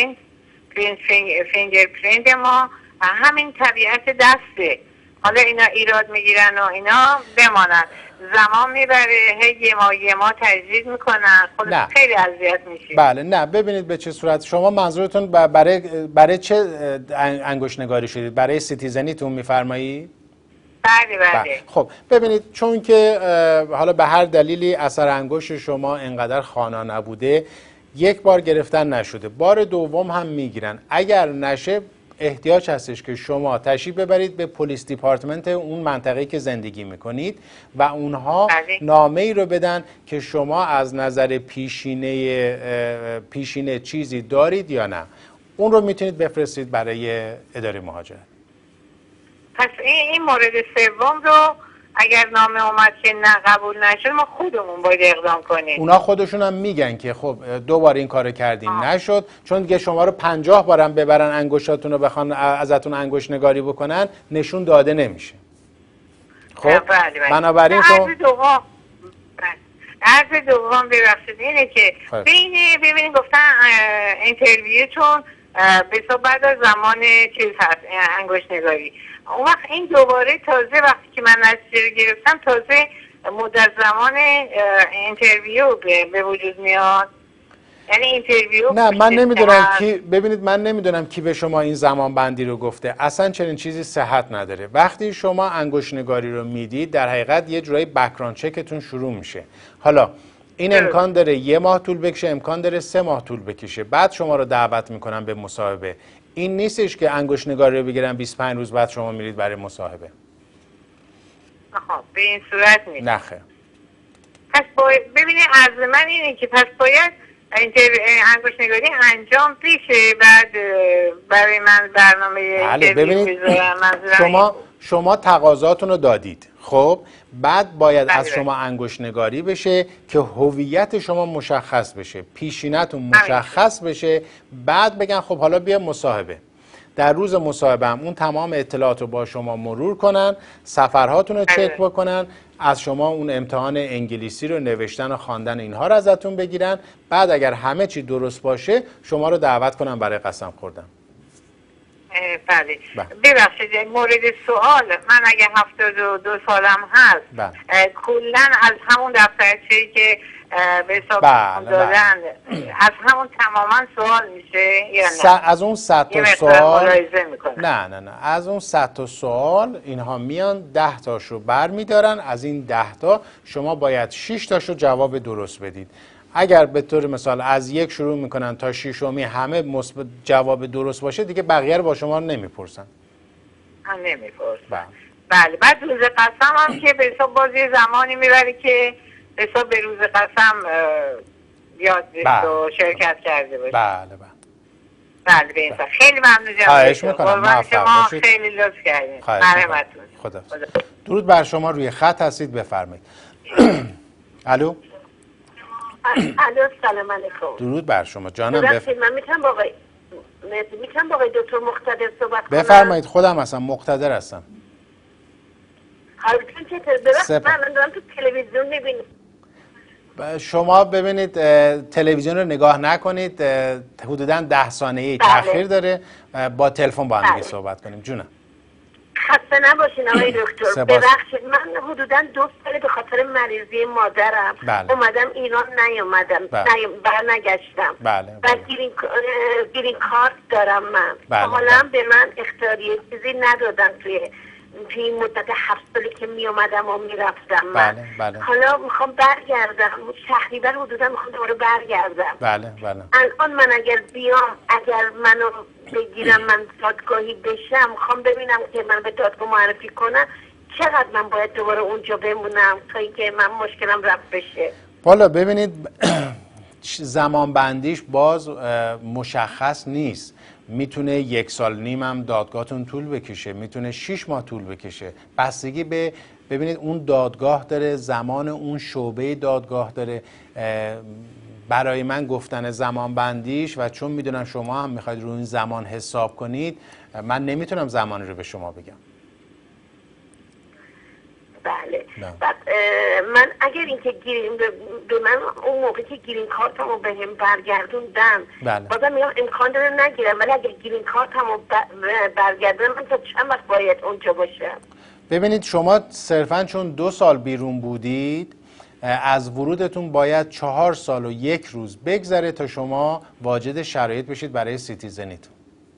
فینگر پرینت ما همین طبیعت دسته. حالا اینا ایراد میگیرن و اینا بمانن، زمان میبره، یه ما تجدید میکنن، خود خیلی اذیت میشید. بله نه ببینید به چه صورت شما منظورتون برای چه انگشت‌نگاری شدید؟ برای سیتیزنیتون میفرمایید؟ بله. خب ببینید چون که حالا به هر دلیلی اثر انگشت شما انقدر خوانا نبوده، یک بار گرفتن نشده، بار دوم هم میگیرن. اگر نشه احتیاج هستش که شما تشریف ببرید به پلیس دیپارتمنت اون منطقه‌ای که زندگی میکنید و اونها نامه ای رو بدن که شما از نظر پیشینه چیزی دارید یا نه. اون رو میتونید بفرستید برای اداره مهاجرت. پس این مورد سوم رو اگر نامه اومد که نه قبول نشد ما خودمون باید اقدام کنیم. اونا خودشون هم میگن که خب دوباره این کارو کردیم نشد، چون دیگه شما رو 50 بارم ببرن انگشتاتون رو بخوان ازتون انگشت نگاری بکنن نشون داده نمیشه. خب بنابراین شما عرض دوم ببخشید اینه که ببینید گفتن اینترویو چون به بعد از زمان چیز هست انگشت نگاری، اون وقت این دوباره تازه وقتی که من نتیجه رو گرفتم تازه مدت زمان اینترویو به وجود میاد. یعنی اینترویو نه من نمیدونم کی، ببینید من نمیدونم کی به شما این زمان بندی رو گفته، اصلا چنین چیزی صحت نداره. وقتی شما انگشت نگاری رو میدید در حقیقت یه جورایی بک‌گراند چکتون شروع میشه. حالا این امکان داره 1 ماه طول بکشه، امکان داره 3 ماه طول بکشه، بعد شما رو دعوت میکنن به مصاحبه. این نیستش که انگشت نگاری رو بگیرن 25 روز بعد شما میرید برای مصاحبه. آها به این صورت نیست. نه خیر. پس ببینید عرض من اینه که پس باید انگشت نگاری انجام بشه بعد برای من برنامه بله ببینید شما تقاضاتون رو دادید، خب بعد باید از شما انگشت نگاری بشه که هویت شما مشخص بشه، پیشینتون مشخص بشه، بعد بگن خب حالا بیا مصاحبه. در روز مصاحبه هم اون تمام اطلاعات رو با شما مرور کنن، سفرهاتون رو چک بکنن، از شما اون امتحان انگلیسی رو نوشتن و خواندن اینها رو ازتون بگیرن، بعد اگر همه چی درست باشه شما رو دعوت کنن برای قسم خوردن. بله. ببخشید مورد سوال، من اگه 72 سالم هست کلا از همون دفترچه‌ای که به حساب دادن از همون تماما سوال میشه یا نه؟ از اون 100 تا سوال نه از اون 100 تا سوال اینها میان 10 تاشو برمیدارن، از این 10 تا شما باید 6 تاشو جواب درست بدید. اگر به طور مثال از 1 شروع میکنن تا 6می همه جواب درست باشه دیگه بقیه رو با شما نمیپرسن. نمیپرسن. بله. بعد روز قسم هم که به حساب بازی زمانی میبره که به حساب به روز قسم بیاد و شرکت کرده باشه. بله به این خیلی ممنون جناب. خواهش میکنم. شما خیلی لطف کردید. مرحمتون. خدا. درود بر شما، روی خط هستید بفرمایید. الو. الو سلام علیکم. درود بر شما جانم. من میتونم با آقای دکتر مقتدر صحبت کنم؟ بفرمایید. خودم هستم، مقتدر هستم. حالتون چطور؟ ببخشید من دارم تو تلویزیون میبینم. شما ببینید تلویزیون رو نگاه نکنید، حدوداً 10 ثانیه‌ای تأخیر داره، با تلفن با هم صحبت کنیم. جونم. خسته نباشین آقای دکتر. ببخشید من حدوداً 2 سال به خاطر مریضی مادرم اومدم ایران، نیومدم برنگشتم. و گرین کارت دارم من. حالا به من اختیاری چیزی ندادن توی این مدت 7 سالی که می اومدم و می رفتم من. حالا میخوام برگردم، تقریبا حدودا میخوام دوباره برگردم. الان من اگر بیام، اگر منو بگیرم من دادگاهی بشم، میخوام ببینم که من به دادگاه معرفی کنم چقدر من باید دوباره اونجا بمونم تا اینکه من مشکلم رفع بشه. والا ببینید زمان بندیش باز مشخص نیست، میتونه 1.5 سال هم دادگاهتون طول بکشه، میتونه 6 ماه طول بکشه، بستگی به ببینید اون دادگاه داره، زمان اون شعبه دادگاه داره. برای من گفتن زمان بندیش و چون میدونم شما هم میخواید روی این زمان حساب کنید، من نمیتونم زمان رو به شما بگم. بله. بعد من اگر اینکه به من اون موقع که گرین کارتمو بهم برگردوندن، بازم میگم امکان داره نگیرم، ولی اگر گرین کارتمو برگردوندن من تا چند وقت باید اونجا باشم؟ ببینید شما صرفا چون 2 سال بیرون بودید، از ورودتون باید 4 سال و 1 روز بگذره تا شما واجد شرایط بشید برای سیتیزنیتون.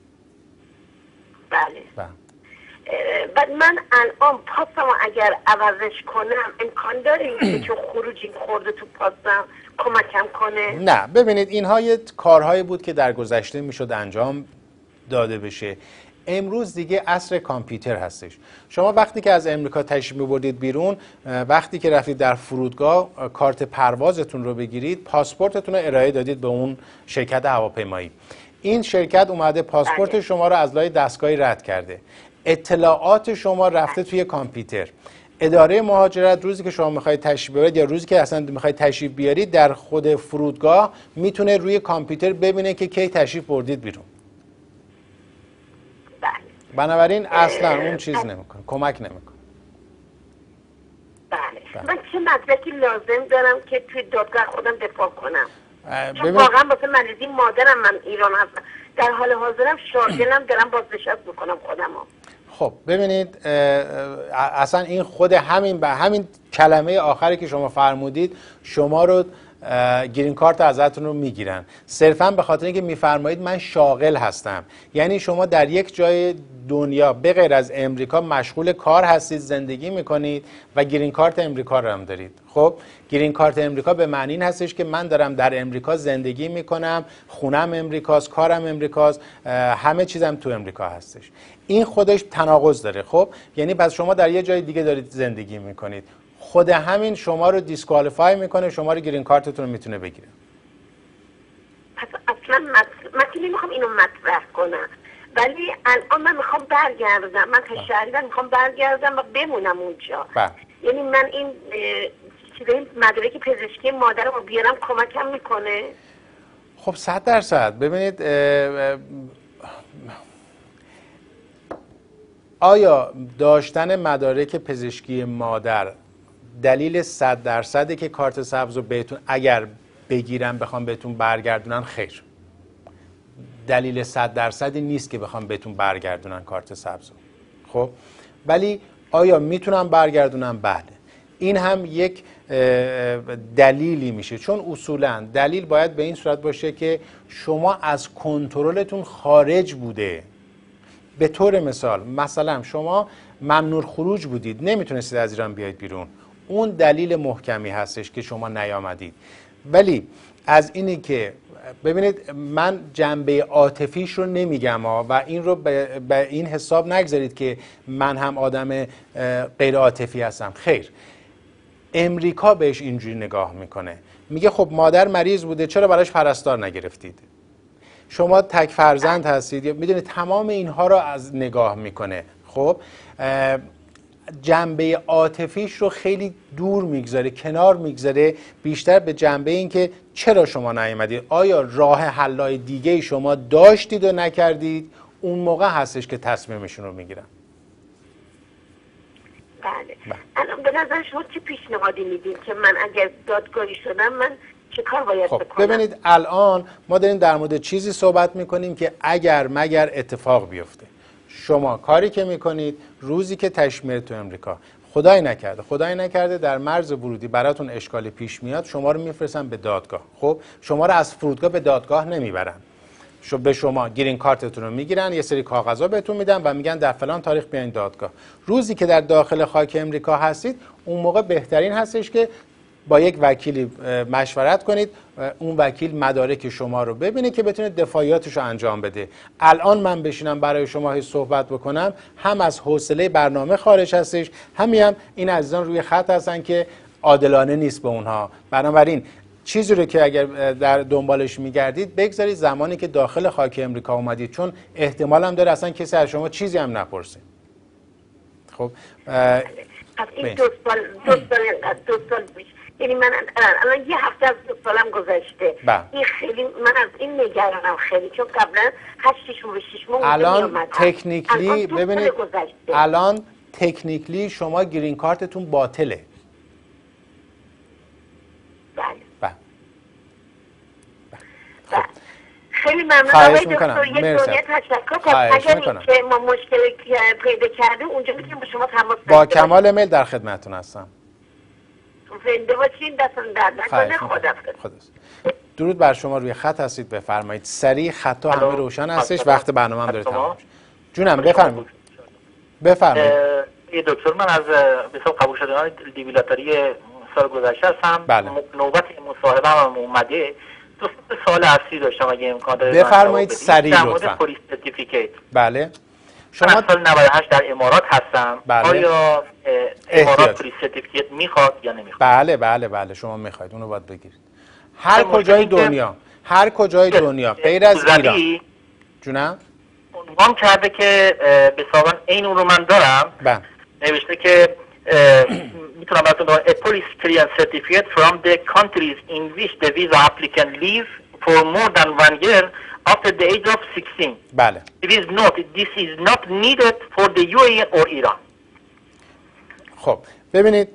بله. بعد من الان پاسم اگر عوضش کنم امکان داره که چون خروجی خورده تو پاسم کمکم کنه؟ نه ببینید اینها یه کارهایی بود که در گذشته میشد انجام داده بشه. امروز دیگه عصر کامپیوتر هستش. شما وقتی که از امریکا تشریف می‌بردید بیرون، وقتی که رفتید در فرودگاه کارت پروازتون رو بگیرید، پاسپورتتون رو ارائه دادید به اون شرکت هواپیمایی. این شرکت اومده پاسپورت شما رو از لای دستگاهی رد کرده، اطلاعات شما رفته توی کامپیوتر. اداره مهاجرت روزی که شما میخواید تشریف بیارید یا روزی که اصلا میخواید تشریف بیارید در خود فرودگاه میتونه روی کامپیوتر ببینه که کی تشریف بردید بیرون. بنابراین اصلا اون چیز نمیکنه، کمک نمیکنه. بله. من چه مدرکی لازم دارم که توی دادگاه خودم دفاع کنم؟ چون واقعا واسه مریضی مادرم من ایران هستم، در حال حاضرم شاغلم دارم بازنشست میکنم خودمو. خب ببینید اصلا این خود همین کلمه آخری که شما فرمودید شما رو گرین کارت ازتون رو میگیرن، صرفا به خاطر اینکه میفرمایید من شاغل هستم. یعنی شما در یک جای دنیا به غیر از امریکا مشغول کار هستید، زندگی میکنید و گرین کارت امریکا رو هم دارید. خب گرین کارت امریکا به معنی این هستش که من دارم در امریکا زندگی میکنم، خونم امریکاست، کارم امریکاست، همه چیزم تو امریکا هستش. این خودش تناقض داره. خب یعنی پس شما در یه جای دیگه دارید زندگی میکنید، خود همین شما رو دیسکوالیفای میکنه، شما رو گرین کارتتون رو میتونه بگیره. پس اصلا من که نمیخوام اینو مطرح کنم، ولی الان من میخوام برگردم، من تا شهریور میخوام برگردم و بمونم اونجا. یعنی من این چیزای مدرک پزشکی مادرم رو بیارم کمکم میکنه؟ خب 100%. ببینید آیا داشتن مدارک پزشکی مادر دلیل 100% که کارت سبز رو بهتون اگر بگیرن بخوام بهتون برگردونن؟ خیر، دلیل 100% نیست که بخوام بهتون برگردونن کارت سبز رو. خب ولی آیا میتونم برگردونم؟ بله. این هم یک دلیلی میشه، چون اصولا دلیل باید به این صورت باشه که شما از کنترلتون خارج بوده. به طور مثلا شما ممنوع خروج بودید، نمیتونستید از ایران بیاید بیرون، اون دلیل محکمی هستش که شما نیامدید. ولی از اینی که ببینید من جنبه عاطفیش رو نمیگم و این رو به این حساب نگذارید که من هم آدم غیر عاطفی هستم. خیر، امریکا بهش اینجوری نگاه میکنه، میگه خب مادر مریض بوده، چرا براش پرستار نگرفتید؟ شما تک فرزند هستید، میدونید تمام اینها رو از نگاه میکنه. خب جنبه عاطفیش رو خیلی دور میگذاره، کنار میگذاره، بیشتر به جنبه این که چرا شما نیامدید، آیا راه حلای دیگه شما داشتید و نکردید، اون موقع هستش که تصمیمشون رو میگیرن. بله. الان به نظر شما چه پیشنهادی میدید که من اگر دادگاهی شدم من چه کار باید بکنم؟ ببینید الان ما داریم در مورد چیزی صحبت میکنیم که اگر مگر اتفاق بیفته. شما کاری که میکنید روزی که تشمیه تو امریکا خدای نکرده در مرز ورودی براتون اشکالی پیش میاد، شما رو میفرستن به دادگاه. خب شما رو از فرودگاه به دادگاه نمیبرن، به شما گرین کارتتون رو میگیرن، یه سری کاغذا بهتون میدن و میگن در فلان تاریخ بیاین دادگاه. روزی که در داخل خاک امریکا هستید اون موقع بهترین هستش که با یک وکیلی مشورت کنید، اون وکیل مدارک شما رو ببینه که بتونه دفاعیاتش رو انجام بده. الان من بشینم برای شما صحبت بکنم هم از حوصله برنامه خارج هستش، هم این عزیزان روی خط هستن که عادلانه نیست به اونها. بنابراین چیزی رو که اگر در دنبالش میگردید بگذارید زمانی که داخل خاک امریکا اومدید، چون احتمال هم داره اصلا کسی از شما چیزی هم نپرسه. خب این دو سال بیش، یعنی من الان یه هفته از 2 سالم گذشته. این خیلی من از این نگرانم خیلی، چون قبلا 8 ماه الان تکنیکلی ببینید الان تکنیکلی شما گرین کارتتون باطله. بله. خیلی ممنون آقای دکتر، یک دنیا تشکر. اگر که ما مشکلی پیدا کردیم اونجا میتونیم با شما تماس بگیریم. با کمال میل در خدمتتون هستم. زنده باشین، دستون درد نکنه. خداحافظ. درود بر شما، روی خط هستید، بفرمایید. سریع خطا همه روشن هستش، وقت برنامه هم داره تمام میشه. جونم بفرمایید. یه دکتر، من از حساب قبول شدگان دیویلاتاری سال گذشته هستم. بله. نوبت مصاحبه هم اومده. دو سال اصلی داشتم اگه امکان داره بفرمایید سریع لطفا. پلیس سرتیفیکیت. بله. شما من سال 98 در امارات هستم. بله. آیا امارات پلیس سرتیفیکیت میخواد یا نمیخواد؟ بله شما میخواید، اونو باید بگیرید. هر کجای دنیا غیر از ایران. جونم عنوان کرده که به حساباً این اون رو من دارم. بله. نوشته که میتونم براتون بگم a police clearance certificate from the countries in which the visa applicant live for more than 1 year after the age of 16. بله. This is not needed for the UAE or Iran. خب ببینید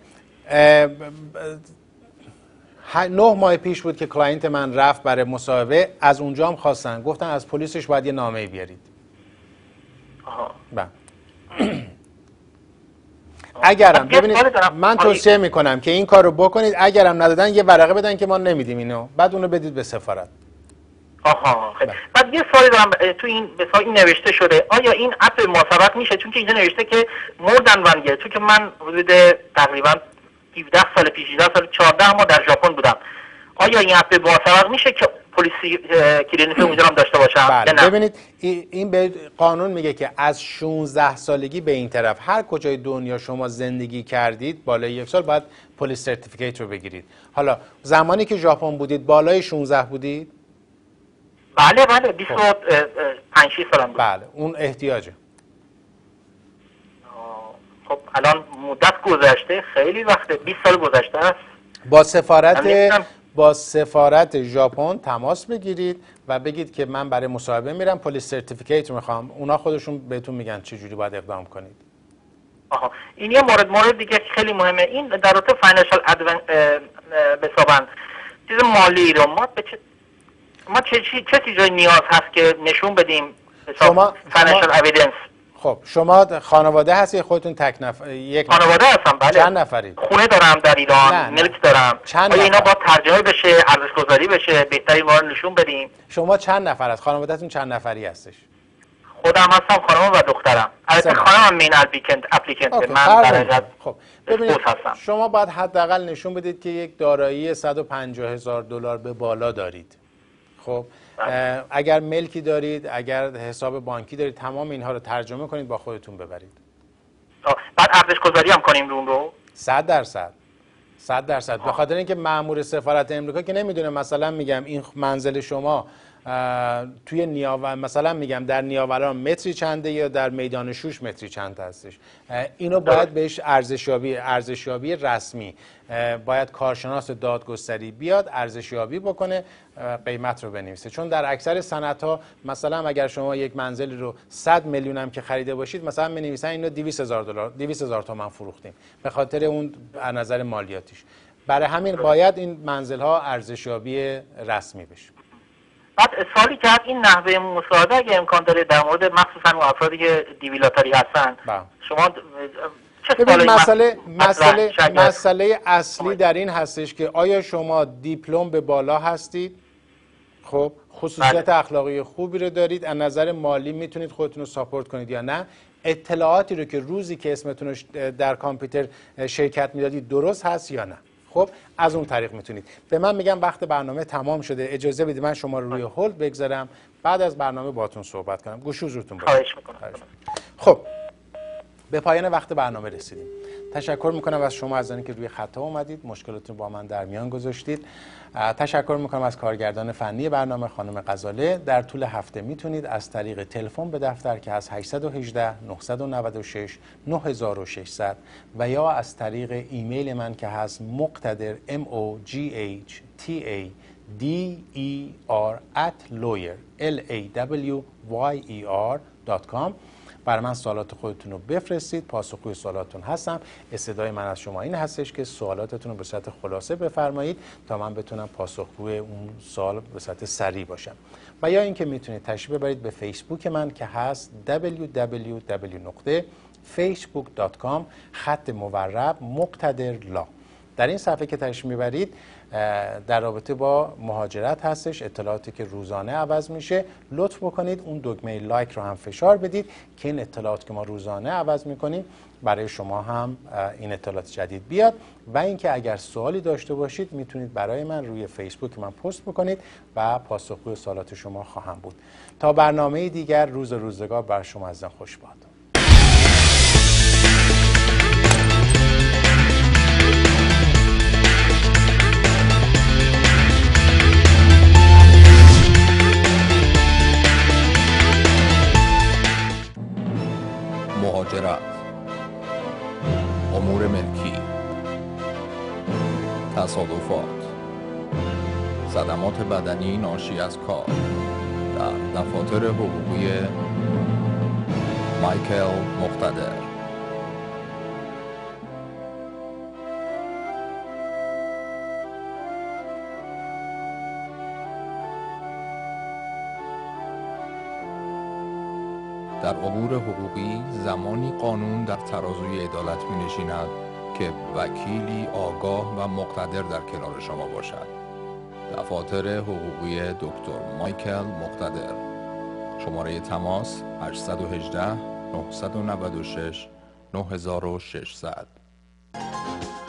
9 ماه پیش بود که کلاینت من رفت برای مصاحبه، از اونجا هم خواستن، گفتن از پلیسش باید یه نامه بیارید. بله. اگرم ببینید من توصیه میکنم که این کار رو بکنید، اگرم ندادن یه ورقه بدن که ما نمیدیم اینو، بعد اونو بدید به سفارت. خیلی. بعد یه سوالی دارم، تو این مثلا این نوشته شده آیا این اپ موافقت میشه؟ چون که اینجا نوشته که موردن ونگر، چون که من حدود تقریبا 17 سال پیش 18 سال 14 ما در ژاپن بودم، آیا این اپ موافقت میشه که پلیسی کلینیک اونجا هم داشته باشم؟ بله. ببینید این به قانون میگه که از 16 سالگی به این طرف هر کجای دنیا شما زندگی کردید بالای 1 سال باید پلیس سرتیفیکیت رو بگیرید. حالا زمانی که ژاپن بودید بالای 16 بودید؟ بله 25 سالم بود. بله اون احتیاجه. خب الان مدت گذشته، خیلی وقته، 20 سال گذشته است. با سفارت ژاپن تماس بگیرید و بگید که من برای مصاحبه میرم، پلیس سرتیفیکیت میخوام، اونا خودشون بهتون میگن چه جوری باید اقدام کنید. این یه مورد دیگه خیلی مهمه، این در رابطه فاینانشال بسابن چیز مالی رو ما چه چیزایی نیاز هست که نشون بدیم شما فاینانشال اویدنس؟ خب شما خانواده هستی خودتون یک خانواده هستم؟ بله. چند نفرید؟ خونه دارم در ایران، ملک دارم. آیا اینا با ترجمه بشه، ارزش گذاری بشه، بهتری ما رو نشون بدیم؟ شما چند نفر هست؟ خانوادهتون چند نفری هستش؟ خودم هستم، خانم و دخترم. البته خانمم مین اپلیکنت، من در حقیقت خب ببینید شما باید حداقل نشون بدید که یک دارایی $150,000 به بالا دارید. خب اگر ملکی دارید، اگر حساب بانکی دارید، تمام اینها رو ترجمه کنید با خودتون ببرید. بعد ارزش گذاری هم کنیم اون رو؟ 100%. به خاطر اینکه مأمور سفارت امریکا که نمیدونه مثلا میگم این منزل شما توی مثلا میگم در نیاوران متری چنده یا در میدان شوش متری چند هستش، اینو باید بهش ارزشیابی رسمی، باید کارشناس دادگستری بیاد ارزشیابی بکنه، قیمت رو بنویسه. چون در اکثر سندها مثلا اگر شما یک منزلی رو 100 میلیون هم که خریده باشید، مثلا می‌نویسن اینو $200,000 تومان فروختیم، به خاطر اون از نظر مالیاتیش. برای همین باید این منزل ها ارزشیابی رسمی بشه. بعد سوالی که این نحوه مصاحبه اگه امکان داره در مورد مخصوصا اون افرادی که دیویلاتاری هستن، شما مسئله اصلی در این هستش که آیا شما دیپلم به بالا هستید؟ خب خصوصیت اخلاقی خوبی رو دارید، از نظر مالی میتونید خودتون رو ساپورت کنید یا نه؟ اطلاعاتی رو که روزی که اسمتون رو در کامپیوتر شرکت میدادید درست هست یا نه؟ خب از اون طریق میتونید. به من میگم وقت برنامه تمام شده، اجازه بدید من شما رو روی هولد بگذارم، بعد از برنامه باهاتون صحبت کنم. گوش و زورتون باشه. خب به پایان وقت برنامه رسیدیم. تشکر میکنم از شما از اینکه روی خط اومدید، مشکلاتتون با من در میان گذاشتید. تشکر میکنم از کارگردان فنی برنامه خانم غزاله. در طول هفته میتونید از طریق تلفن به دفتر که از 818 996 9600 و یا از طریق ایمیل من که هست مقتدر moqtder@lawyer.com برای من سوالات خودتون رو بفرستید، پاسخگوی سوالاتون هستم. استدعای من از شما این هستش که سوالاتتون رو به صورت خلاصه بفرمایید تا من بتونم پاسخگوی اون سوال به صورت سریع باشم. و یا اینکه میتونید تشریف ببرید به فیسبوک من که هست www.facebook.com/مقتدرلا. در این صفحه که تشریف میبرید در رابطه با مهاجرت هستش، اطلاعاتی که روزانه عوض میشه. لطف بکنید اون دکمه لایک رو هم فشار بدید که این اطلاعات که ما روزانه عوض میکنیم برای شما هم این اطلاعات جدید بیاد. و اینکه اگر سوالی داشته باشید میتونید برای من روی فیسبوک من پست بکنید و پاسخگوی سوالات شما خواهم بود. تا برنامه دیگر، روز روزگار بر شما عزیزان خوش باد. مهاجرت، امور ملکی، تصادفات، صدمات بدنی ناشی از کار در دفاتر حقوقی مایکل مقتدر. در امور حقوقی زمانی قانون در ترازوی عدالت می نشیند که وکیلی آگاه و مقتدر در کنار شما باشد. دفاتر حقوقی دکتر مایکل مقتدر. شماره تماس 818 996 9600.